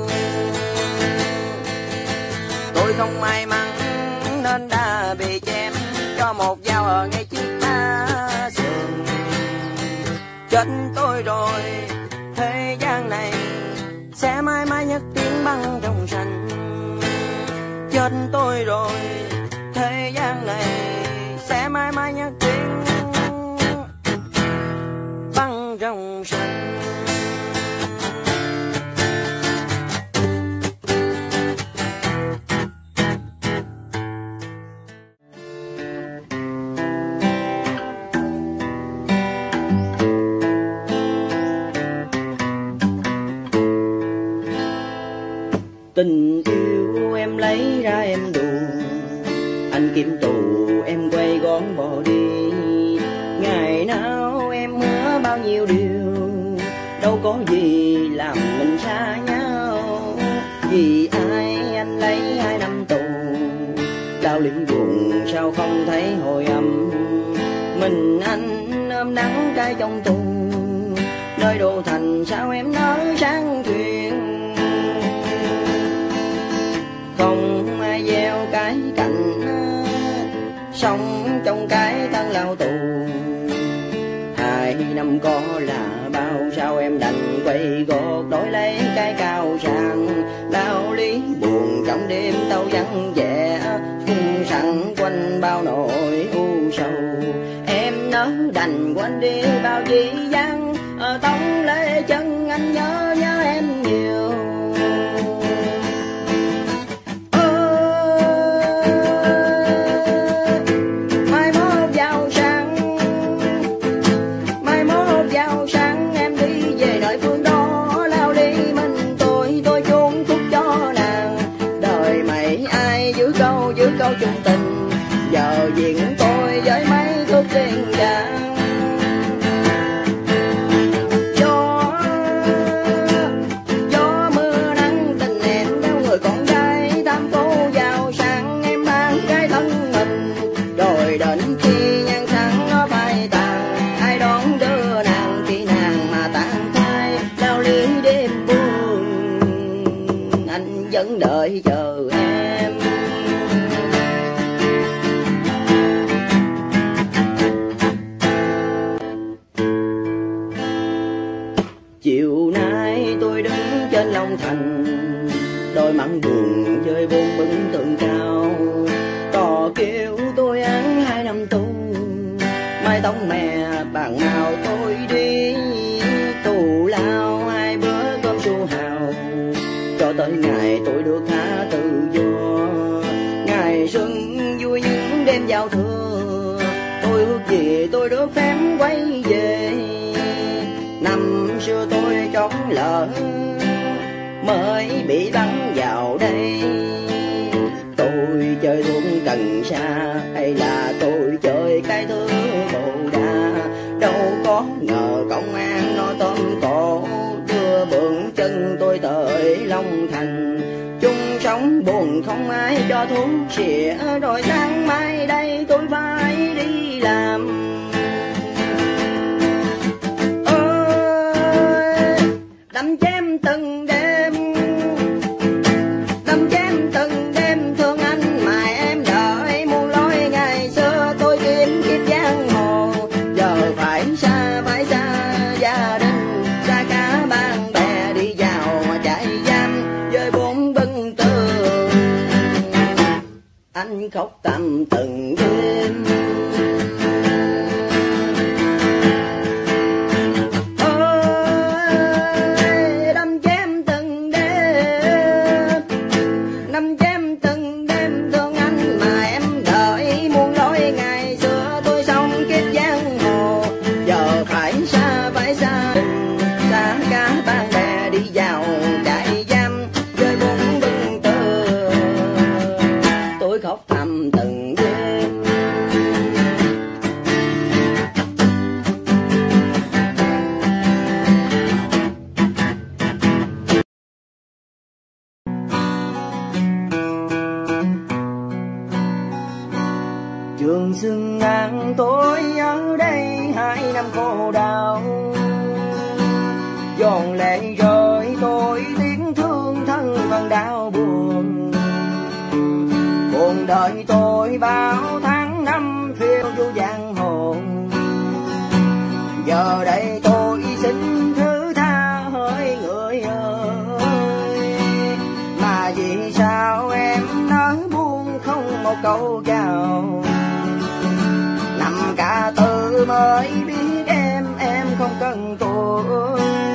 Tôi không may mắn nên đã bị chém cho một dao ở ngay chiếc má sườn. Chết tôi rồi, thế gian này sẽ mãi mãi nhắc tiếng băng Đồng Xanh. Chết tôi rồi, thế gian này sẽ mãi mãi nhắc tiếng băng Đồng Xanh. Tình yêu em lấy ra em đùa, anh kiếm tù em quay gón bỏ đi. Ngày nào em hứa bao nhiêu điều, đâu có gì làm mình xa nhau. Vì ai anh lấy hai năm tù, đau liên buồn sao không thấy hồi âm. Mình anh ôm nắng cay trong tù, nơi đô thành sao em nói sáng thuyền. Không ai gieo cái cạnh, sống trong cái thân lao tù. Hai năm có là bao, sao em đành quay gọt đổi lấy cái cao sang. Lao lý buồn trong đêm tàu vắng vẻ, phun sẵn quanh bao nỗi u sầu. Em nỡ đành quên đi bao dĩ vãng, ở tông lễ chân anh nhớ nhớ em nhiều. Câu chung tình giờ diện tôi với mấy thuốc tiên vàng. Gió gió mưa nắng tình em theo người con gái tam phố giàu sang. Em mang cái thân mình rồi đến khi nhan sáng nó bay tàn, ai đón đưa nàng khi nàng mà tàn thai. Lao lý đêm buồn anh vẫn đợi chờ em. Chiều nay tôi đứng trên Long Thành, đôi mắt buồn chơi buông bứng tượng cao. Cò kêu tôi án hai năm tù, mai tóc mè bằng màu tôi đi. Tù lao hai bữa cơm su hào, cho tới ngày tôi được tha tự do. Ngày xuân vui những đêm giao thừa, tôi ước gì tôi được phép quay về. Năm xưa tôi chót lỡ mới bị bắn vào đây. Tôi chơi thuốc cần sa hay là tôi chơi cái thứ bồ đà, đâu có ngờ công an nó tóm cổ đưa bượng chân tôi tới Long Thành. Chung sống buồn không ai cho thuốc xỉa, rồi sáng mai đây tôi phải đi làm. Ơi đâm chém từng đêm, đâm chém từng đêm thương anh mà em đợi muôn lối. Ngày xưa tôi kiếm kiếp giang hồ, giờ phải xa phải xa gia đình, xa cả bạn bè đi vào trại giam với bốn bức tường. Anh khóc tầm từng đêm. Trường Xuân An tôi ở đây hai năm khổ đau, giòn lệ rơi tôi tiếng thương thân phần đau buồn. Cuộc đời tôi bao tháng năm phiêu du giang hồ, giờ đây tôi xin thứ tha hỡi người ơi. Mà vì sao em nói buông không một câu chào, năm cả tư mới biết em, em không cần tôi.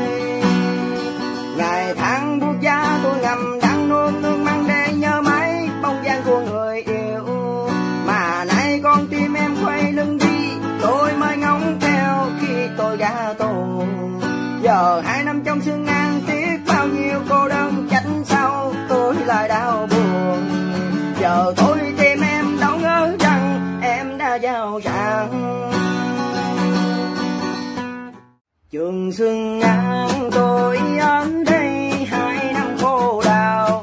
Ngày tháng buốt giá tôi ngầm đắng nuốt nước mắt để nhớ mãi bóng dáng của người yêu. Mà nay con tim em quay lưng đi, tôi mới ngóng theo khi tôi gã tù. Giờ hai năm trong Xuân An tiếc bao nhiêu cô đơn, tránh sau tôi lại đau buồn. Giờ tôi tìm em đâu ngờ rằng em đã giàu sang. Trường Xuân An tôi ở đây hai năm khổ đau,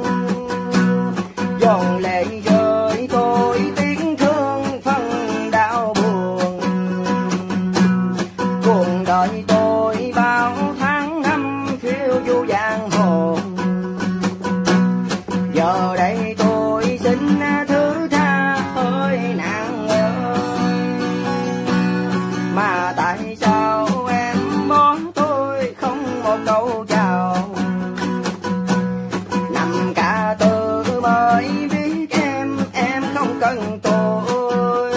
giòn lệ rơi tôi tiếng thương phần đau buồn. Cuộc đời tôi bao tháng năm phiêu du giang hồ, giờ đây tôi xin thứ tha ơi nàng ơi. Mà tại sao em bỏ tôi không một câu chào, năm cả tư mới biết em, em không cần tôi.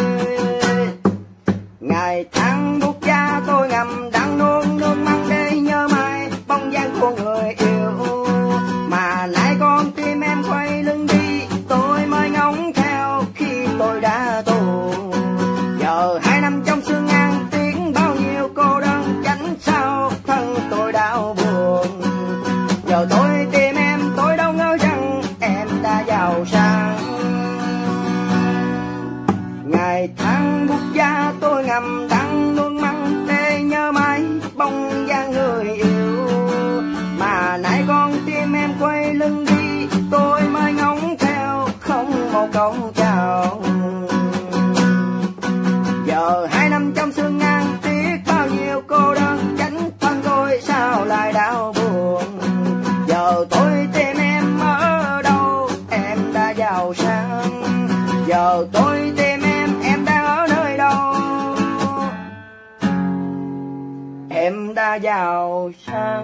Ngày tháng buốt giá tôi ngầm đắng nuốt nước mắt để nhớ mãi bóng dáng của người yêu. Mà nãy con tim em quay lưng đi, tôi mới ngóng theo khi tôi đã tù. Giờ hai năm trong Xuân An tiếng bao nhiêu cô đơn, tránh sao thân tôi đau buồn. Giờ tôi tìm em tôi đâu ngờ rằng em đã giàu sang. Ngày tháng buốt giá tôi ngầm đắng nuốt mắt để nhớ mãi bóng dáng người yêu. Mà nãy con tim em quay lưng đi, tôi mới ngóng theo không một câu chào. Giờ hai năm trong Xuân An tiếc bao nhiêu cô đơn, tránh thân tôi sao lại đau buồn. Giờ tôi tìm em ở đâu, em đã giàu sang. Giờ tôi tìm em, em đang ở nơi đâu, em đã giàu sang.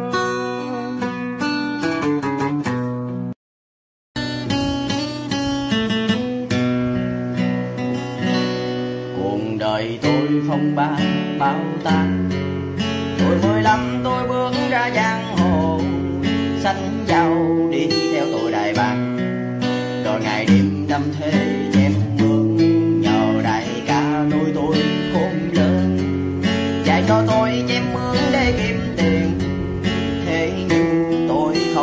Cuộc đời tôi phong ba bao tan, tuổi mười lăm tôi bước ra giang hồ, xanh giàu đi theo tôi đại bàng. Rồi ngày đêm đâm thế chém mướn, nhờ đại ca nuôi tôi khôn lớn, dạy cho tôi chém mướn để kiếm tiền. Thế nhưng tôi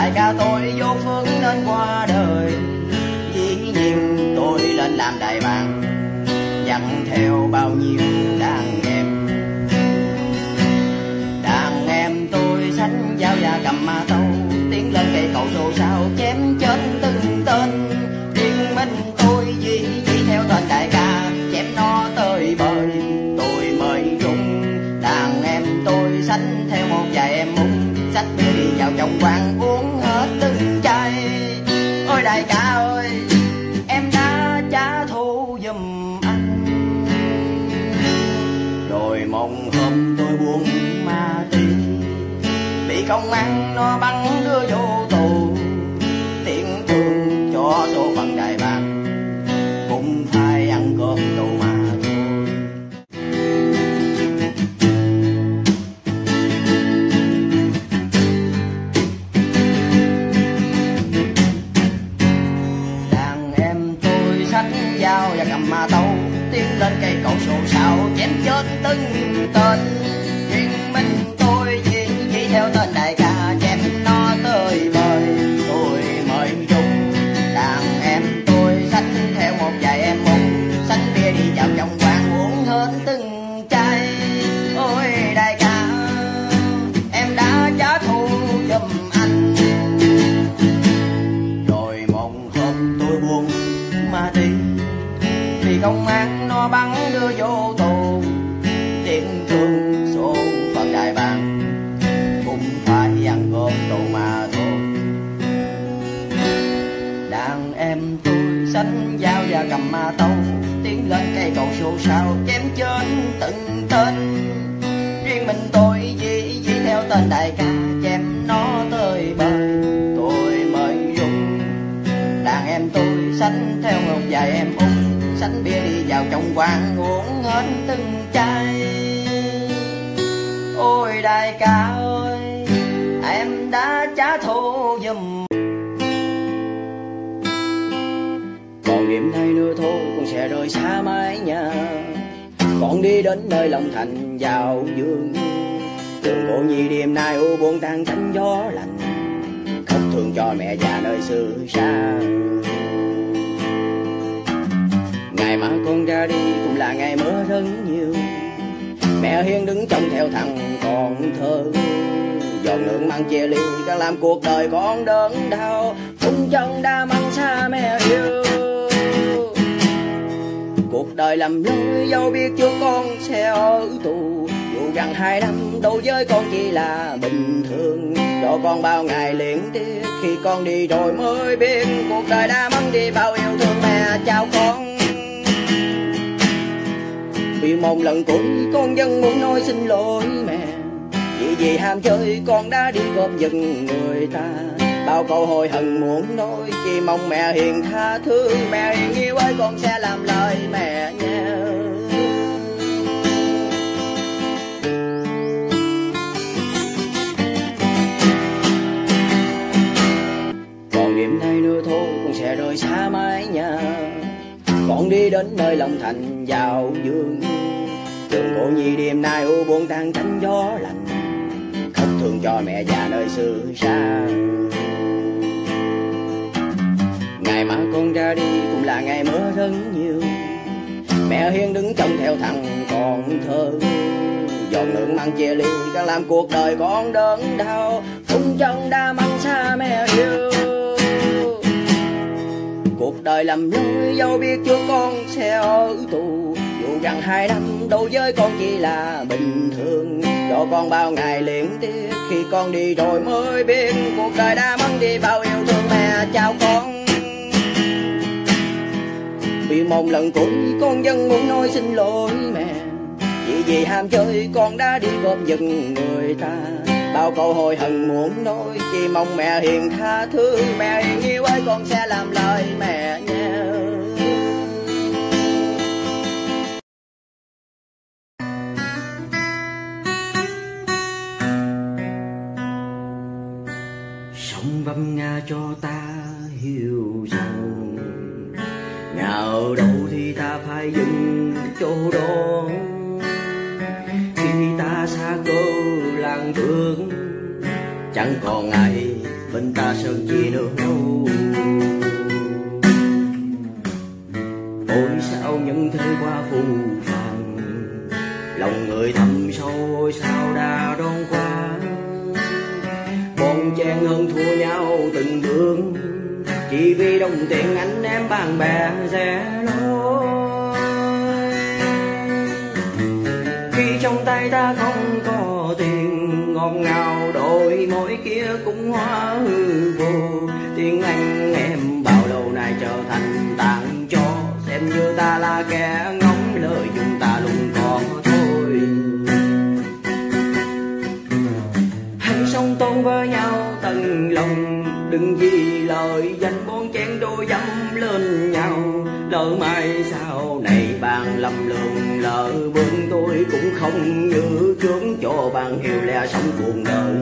đại ca tôi vô phương nên qua đời, dĩ nhiên tôi lên làm đại bàng, dặn theo bao nhiêu đàn em. Đàn em tôi xách dao và cầm ma tâu, tiến lên cây cầu xô xao chém chết từng tên. Riêng mình tôi duy chỉ theo tên đại ca, chém nó tới bời tôi mới rung. Đàn em tôi xách theo một vài em ung, xách bia đi vào trong quán uống hết từng chai. Ôi đại ca ơi, em đã trả thù giùm anh. Rồi một hôm tôi buông ma túy, bị công an nó bắn đưa vô tù. Tiền thương cho số phận đại bàng, cũng phải ăn cơm tù mà thôi. Đàn em tôi xách dao và cầm ma tâu, tiến lên cây cầu xô xao chém chết từng tên. Riêng mình tôi chỉ, chỉ theo tên đại ca, chém nó tới bời tôi mới rung. Đàn em tôi xách theo một vài em mùng, xách bia đi vào trong quán uống hết từng chai. Ôi đại ca, em đã trả thù giùm anh. Rồi một hôm tôi buông ma túy, vì công an nó bắn đưa vô tù. Tiền thương số phận đại bàng, cũng phải ăn cơm tù mà thôi. Đàn em tôi xách dao và cầm ma tâu, tiến lên cây cầu xô xao chém chết từng tên. Riêng mình tôi chỉ, chỉ theo tên đại ca, chém nó tới bời tôi mới rung. Đàn em tôi xách theo một vài em ung, xách bia đi vào trong quán uống hết từng chai. Ôi đại ca ơi, em đã trả thù giùm. Còn đêm nay nữa thôi con sẽ rời xa mái nhà, con đi đến nơi lòng thành vào dương. Trường cô nhi đêm nay u buồn tan tránh gió lạnh, khóc thương cho mẹ già nơi xứ xa. Ngày mà con ra đi cũng là ngày mưa rất nhiều, mẹ hiền đứng trông theo thằng con thơ. Giọt nước mang chia ly càng làm cuộc đời con đớn đau, phung chân đã mang xa mẹ yêu. Cuộc đời lầm lỗi dẫu biết trước con sẽ ở tù, dù gần hai năm đối với con chỉ là bình thường. Cho con bao ngày luyện tiếc, khi con đi rồi mới biết cuộc đời đã mất đi bao yêu thương. Mẹ chào con, vì một lần cuối con vẫn muốn nói xin lỗi mẹ, vì vì ham chơi con đã đi góp giật người ta. Bao câu hối hận muốn nói, chỉ mong mẹ hiền tha thứ. Mẹ hiền yêu ơi, con sẽ làm lời mẹ nhé. Còn đêm nay nữa thôi con sẽ rời xa mái nhà, con đi đến nơi lòng thành vào dương. Trường cô nhi đêm nay u buồn tan tránh gió lạnh, khóc thương cho mẹ già nơi xứ xa. Ngày mà con ra đi cũng là ngày mưa rất nhiều, mẹ hiền đứng trông theo thằng con thơ. Giọt nước mang chia ly càng làm cuộc đời con đớn đau, phung chân đã mang xa mẹ yêu. Cuộc đời lầm lỗi dẫu biết trước con sẽ ở tù, dù gần hai năm đối với con chỉ là bình thường. Cho con bao ngày luyện tiếc, khi con đi rồi mới biết cuộc đời đã mất đi bao yêu thương. Mẹ chào con, vì một lần cuối con vẫn muốn nói xin lỗi mẹ, vì vì ham chơi con đã đi góp giật người ta. Bao câu hối hận muốn nói, chỉ mong mẹ hiền tha thứ. Mẹ hiền yêu ơi, con sẽ làm lời mẹ nhé. Sống vấp ngã cho ta hiểu rằng, nào đâu thì ta phải dừng chỗ đó. Khi ta xa cơ làng bước, chẳng còn ai bên ta sơn chi được đâu. Ôi sao những thế qua phù phàng, lòng người thầm sâu sao đã đón qua. Bon chen hơn thua nhau từng bước, chỉ vì đồng tiền anh em bạn bè rẽ lối. Khi trong tay ta không có tiền, ngọt ngào đôi môi kia cũng hóa hư vô. Tiếng anh em bao lâu nay trở thành tàn cho, xem như ta là kẻ ngóng lời chúng ta luôn có thôi. Hãy sống tôn với nhau tận lòng, đừng vì lời danh bon chen đôi dăm lên nhau. Lỡ mai sau này bạn lầm lường lỡ bước, tôi cũng không như trước cho bạn hiểu lẽ sống cuộc đời.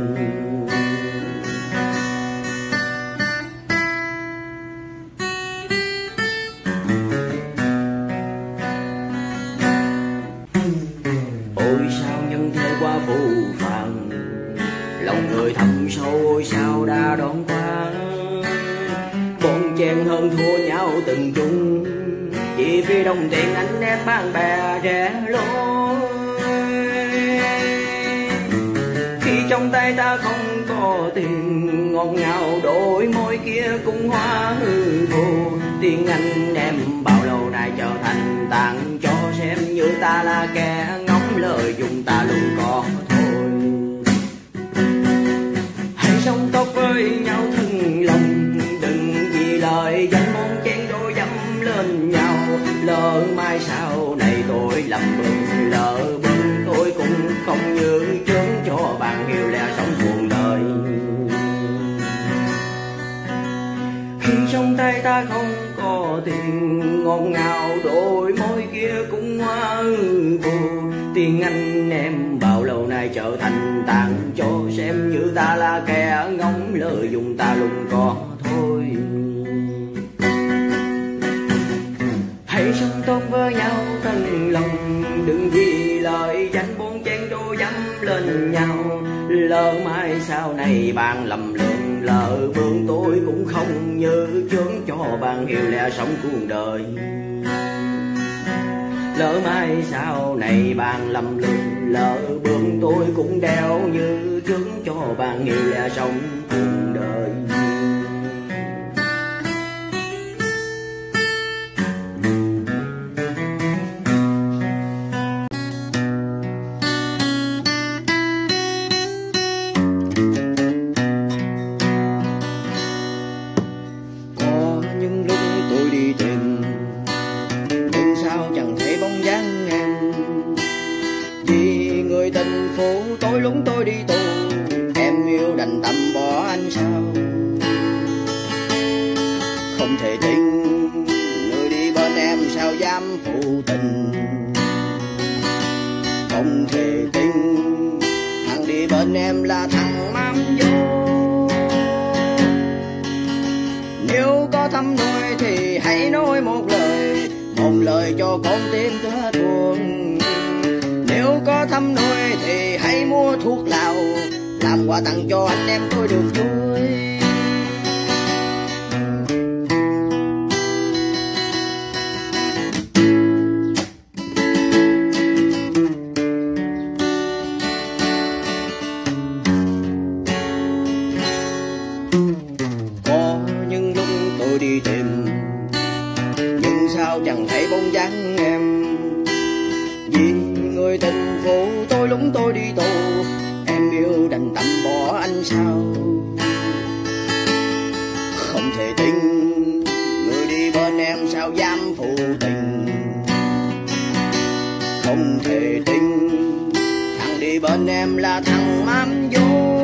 Ôi sao nhân thế quá phù phàng, lòng người thầm sâu sao đã đón qua. Bon chen hơn thua nhau từng chung, chỉ vì đồng tiền anh em bạn bè rẽ lối. Khi trong tay ta không có tiền, ngọt ngào đôi môi kia cũng hóa hư vô. Tiếng anh em bao lâu nay trở thành tàn cho, xem như ta là kẻ ngóng lời chúng ta luôn có thôi. Hãy sống tốt với nhau thân lòng, đừng vì lời danh bon chen đôi dăm lên nhau. Lỡ mai sau này tôi lầm bừng lỡ bừng, tôi cũng không như trước cho bạn hiểu lẽ sống cuộc đời. Khi trong tay ta không có tiền, ngọt ngào đôi môi kia cũng hóa hư vô. Tiếng anh em bao lâu nay trở thành tàn cho, xem như ta là kẻ ngóng lời dùng ta luôn có thôi. Hãy sống tốt với nhau thân lòng, đừng vì lời danh bon chen đôi dăm lên nhau. Lỡ mai sau này bạn lầm lường lỡ bước, tôi cũng không như trước cho bạn hiểu lẽ sống cuộc đời. Lỡ mai sau này bạn lầm lường lỡ bước, tôi cũng đeo như trước cho bạn hiểu lẽ sống cuộc đời. Tôi lúng tôi đi tù, em yêu đành tầm bỏ anh sao. Không thể tin người đi bên em sao dám phụ tình. Không thể tin thằng đi bên em là thằng mám vô. Nếu có thăm nuôi thì hãy nói một lời, một lời cho con tim tôi hết buồn. Nếu có thăm nuôi thì hãy mua thuốc lào, làm quà tặng cho anh em tôi được vui. Có những lúc tôi đi tìm, nhưng sao chẳng thấy bóng dáng em. Vì người tình phụ tôi lúng tôi đi tù, em yêu đành tầm bỏ anh sao. Không thể tin người đi bên em sao dám phụ tình. Không thể tin thằng đi bên em là thằng mám vô.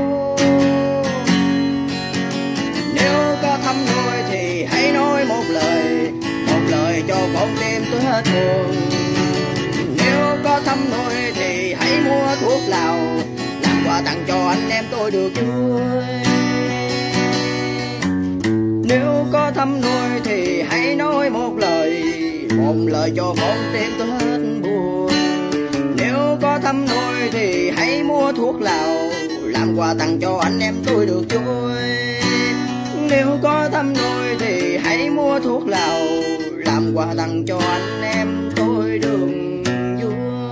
Nếu có thăm nuôi thì hãy nói một lời, một lời cho con tim tôi hết buồn. Nếu có thăm nuôi thì hãy mua thuốc lào, làm quà tặng cho anh em tôi được vui. Nếu có thăm nuôi thì hãy nói một lời, một lời cho con tim tôi hết buồn. Nếu có thăm nuôi thì hãy mua thuốc lào, làm quà tặng cho anh em tôi được vui. Nếu có thăm nuôi thì hãy mua thuốc lào làm quà tặng cho anh em tôi đường vui.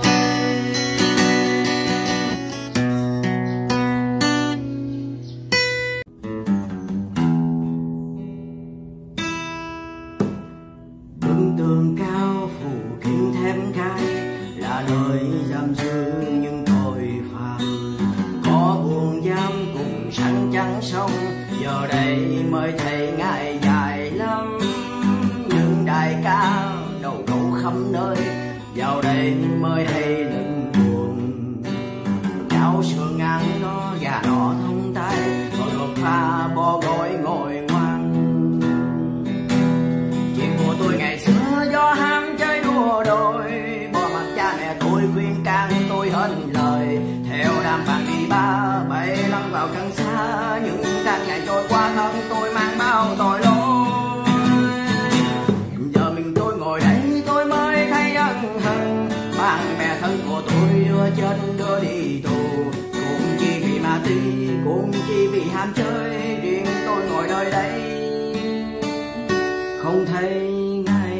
Bức tường cao phủ kín thép gai là nơi giam giữ những tội phạm, có buồn giam cùng sẵn trắng sông. Giờ đây mới thấy ngày dài lắm, những đại ca đầu đầu khắp nơi. Vào đây mới hay lưng buồn, cháo sườn ăn nó gà đỏ thông tay, ngồi gục pha bo gói ngồi ngoan. Chuyện của tôi ngày xưa do ham chơi đua đòi, bỏ mặt cha mẹ tôi khuyên can tôi hết lời. Theo đám bạn đi ba bay lăn vào căn xa, những tháng ngày trôi qua thân tôi mang bao tội lỗi. Giờ mình tôi ngồi đây tôi mới thấy ân hận, bạn bè thân của tôi đưa chết đưa đi tù, cũng chỉ vì ma túy, cũng chỉ vì ham chơi. Riêng tôi ngồi nơi đây không thấy ngày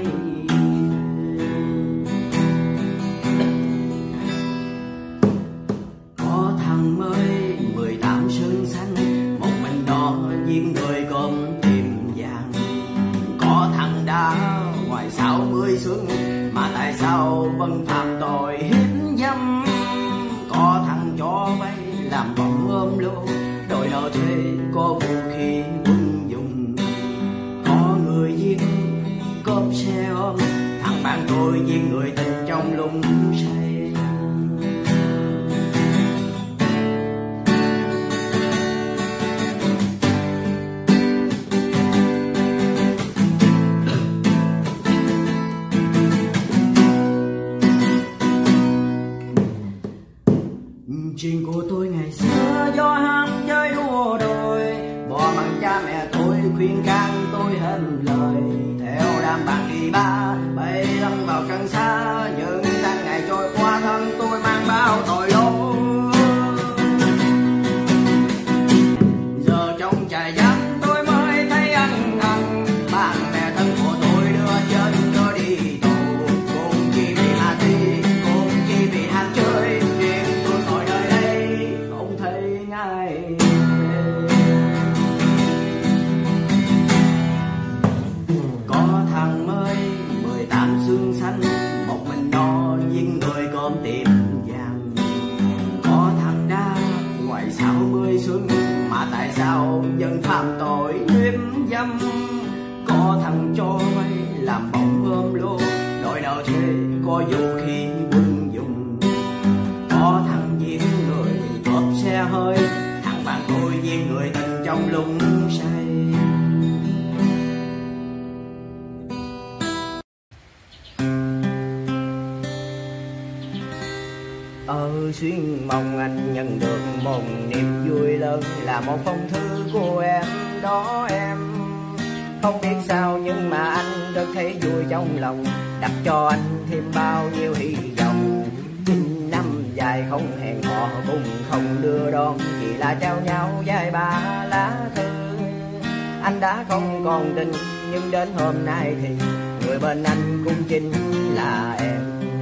có thằng mới mười tám sương xanh, một mình đó giết người gom tìm vàng. Có thằng đã ngoài sáu mươi xuân mà tại sao vẫn phạm tội hiếp dâm. Có thằng cho vay làm bóng ôm lô, đòi nợ thuê có vũ khí quân dùng. Có người giết cốp xe ôm, thằng bạn tôi giết người tình trong lung say. Chuyện của tôi ngày xưa do ham chơi đua đòi, bỏ mặc cha mẹ tôi khuyên can tôi hết lời. Theo đám bạn đi ba bay lăn vào căn xa, những tháng ngày trôi qua thân tôi mang bao tội lỗi. Giờ trong trại giam tôi mới thấy ân hận, bạn bè thân của tôi đưa chân đưa đi tù, cũng chỉ vì ma túy, cũng chỉ vì ham chơi. Có thằng mới mười tám xương xanh, một mình nó giết người gom tìm vàng. Có thằng đã ngoài sáu mươi xuân mà tại sao vẫn phạm tội hiếp dâm. Có thằng cho vay làm bóng ôm lô, đòi nợ thuê có vũ khí quân dùng. Có thằng giết người cướp xe hơi, thằng bạn tôi giết người tình trong lung say. Ở xuyên mong anh nhận được một niềm vui lớn, là một phong thư của em đó em. Không biết sao nhưng mà anh rất thấy vui trong lòng, đặt cho anh thêm bao nhiêu hy vọng. Chín năm dài không hẹn hò cũng không đưa đón, chỉ là trao nhau vài ba lá thư. Anh đã không còn tin nhưng đến hôm nay thì người bên anh cũng chính là em.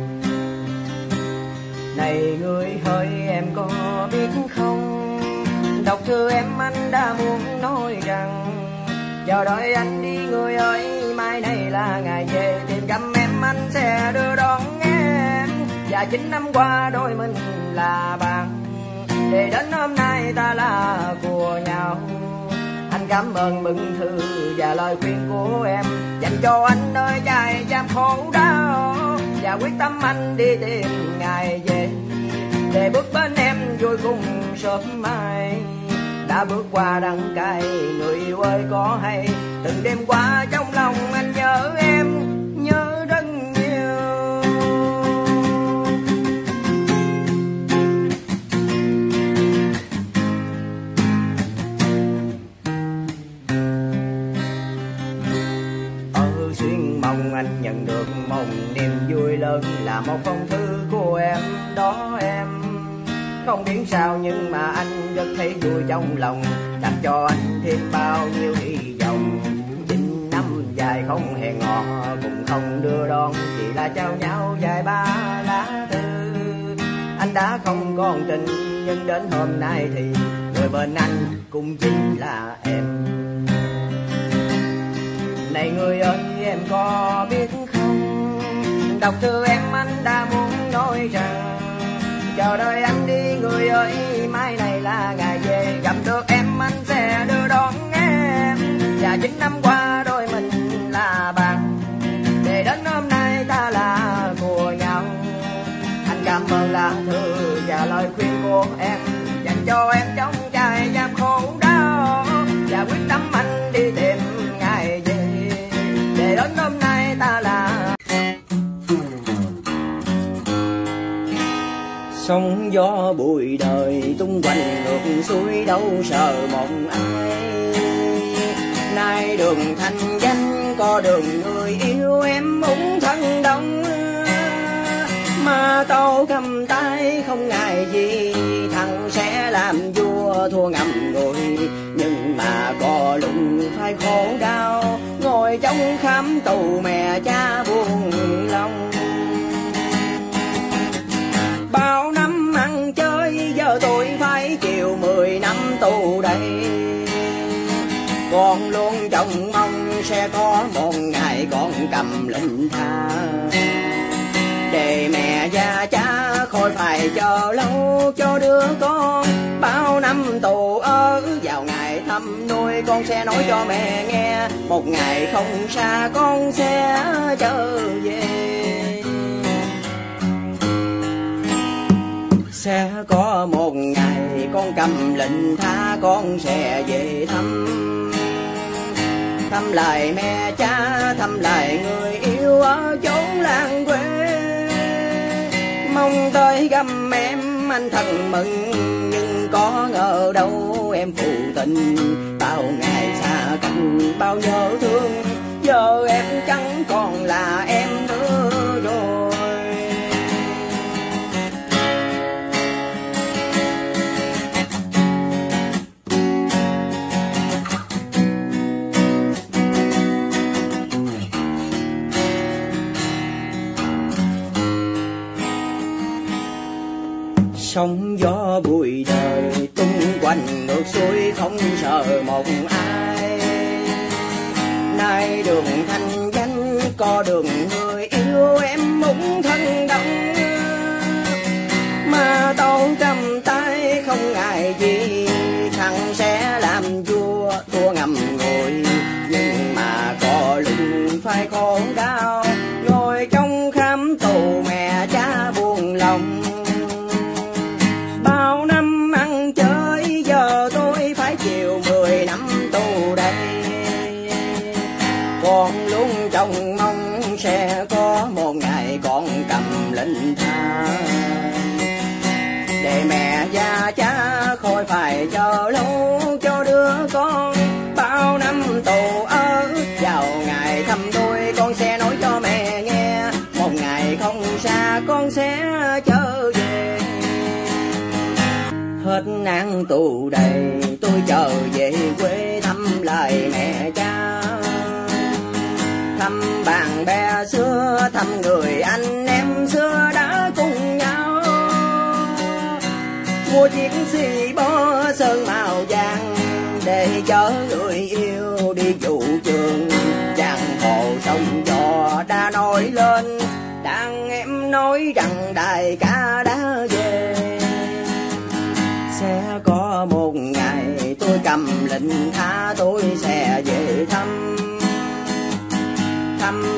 Này người hỡi em có biết không, đọc thư em anh đã muốn nói rằng chờ đợi anh đi người ơi, mai này là ngày về tìm gặp em, anh sẽ đưa đón em. Và chín năm qua đôi mình là bạn, để đến hôm nay ta là của nhau. Anh cảm ơn bức thư và lời khuyên của em, dành cho anh nơi dài giam khổ đau, và quyết tâm anh đi tìm ngày về, để bước bên em vui cùng sớm mai. Đã bước qua đắng cay người yêu ơi có hay, từng đêm qua trong lòng anh nhớ em, nhớ rất nhiều. Ở xuyên mong anh nhận được một niềm vui lớn, là một phong thư của em đó em. Không biết sao nhưng mà anh rất thấy vui trong lòng, đặt cho anh thêm bao nhiêu hy vọng. Chín năm dài không hẹn hò, cũng không đưa đón, chỉ là trao nhau vài ba lá thư. Anh đã không còn tình, nhưng đến hôm nay thì người bên anh cũng chính là em. Này người ơi em có biết không, đọc thư em anh đã muốn nói rằng chờ đợi anh đi người ơi, mai này là ngày về. Gặp được em anh sẽ đưa đón em, và chín năm qua đôi mình là bạn, để đến hôm nay ta là của nhau. Anh cảm ơn lá thư và lời khuyên của em, dành cho em trong trải gian khổ đau, và quyết tâm anh đi tìm ngày về, để đến hôm nay ta là. Sóng gió bụi đời tung quanh ngược suối, đâu sợ một ai. Nay đường thành danh có đường người yêu, em muốn thân đông, mà tàu cầm tay không ngại gì, thằng sẽ làm vua thua ngầm ngồi. Nhưng mà có lúc phải khổ đau, ngồi trong khám tù mẹ cha buồn lòng. Bao năm ăn chơi giờ tôi phải chịu mười năm tù đây, con luôn trông mong sẽ có một ngày con cầm lệnh tha, để mẹ và cha khỏi phải chờ lâu cho đứa con. Bao năm tù ở vào ngày thăm nuôi, con sẽ nói cho mẹ nghe, một ngày không xa con sẽ trở về. Sẽ có một ngày con cầm lệnh tha, con sẽ về thăm, thăm lại mẹ cha, thăm lại người yêu ở chốn làng quê. Mong tới gặp em anh thật mừng, nhưng có ngờ đâu em phụ tình. Bao ngày xa cách bao nhớ thương, giờ em chẳng còn là em nữa rồi. Sóng gió bụi đời tung quanh ngược xuôi, không sợ một ai. Nay đường thành danh có đường người yêu, em muốn thân đông, mà tàu cầm tay không ngại gì, thằng sẽ làm vua thua ngầm ngồi. Nhưng mà có lúc phải khổ đau, ngồi trong khám tù mẹ cha buồn lòng. Bao năm ăn chơi giờ tôi phải chịu mười năm tù đây, con luôn trông mong sẽ có một ngày con cầm lệnh tha, để mẹ và cha khỏi phải chờ lâu cho đứa con. Bao năm tù ở vào ngày thăm tôi, con sẽ nói cho mẹ nghe, một ngày không xa con sẽ trở về. Hết án tù đầy tôi trở về quê, thăm lại mẹ cha, thăm bạn bè xưa, thăm người anh em xưa đã cùng nhau. Mua chiếc xì bó sơn màu vàng, để chở người yêu đi vụ trường. Giang hồ sông trò đã nổi lên, đàn em nói rằng đại ca đã về. Sẽ có một ngày tôi cầm lệnh tha, tôi sẽ về thăm, thăm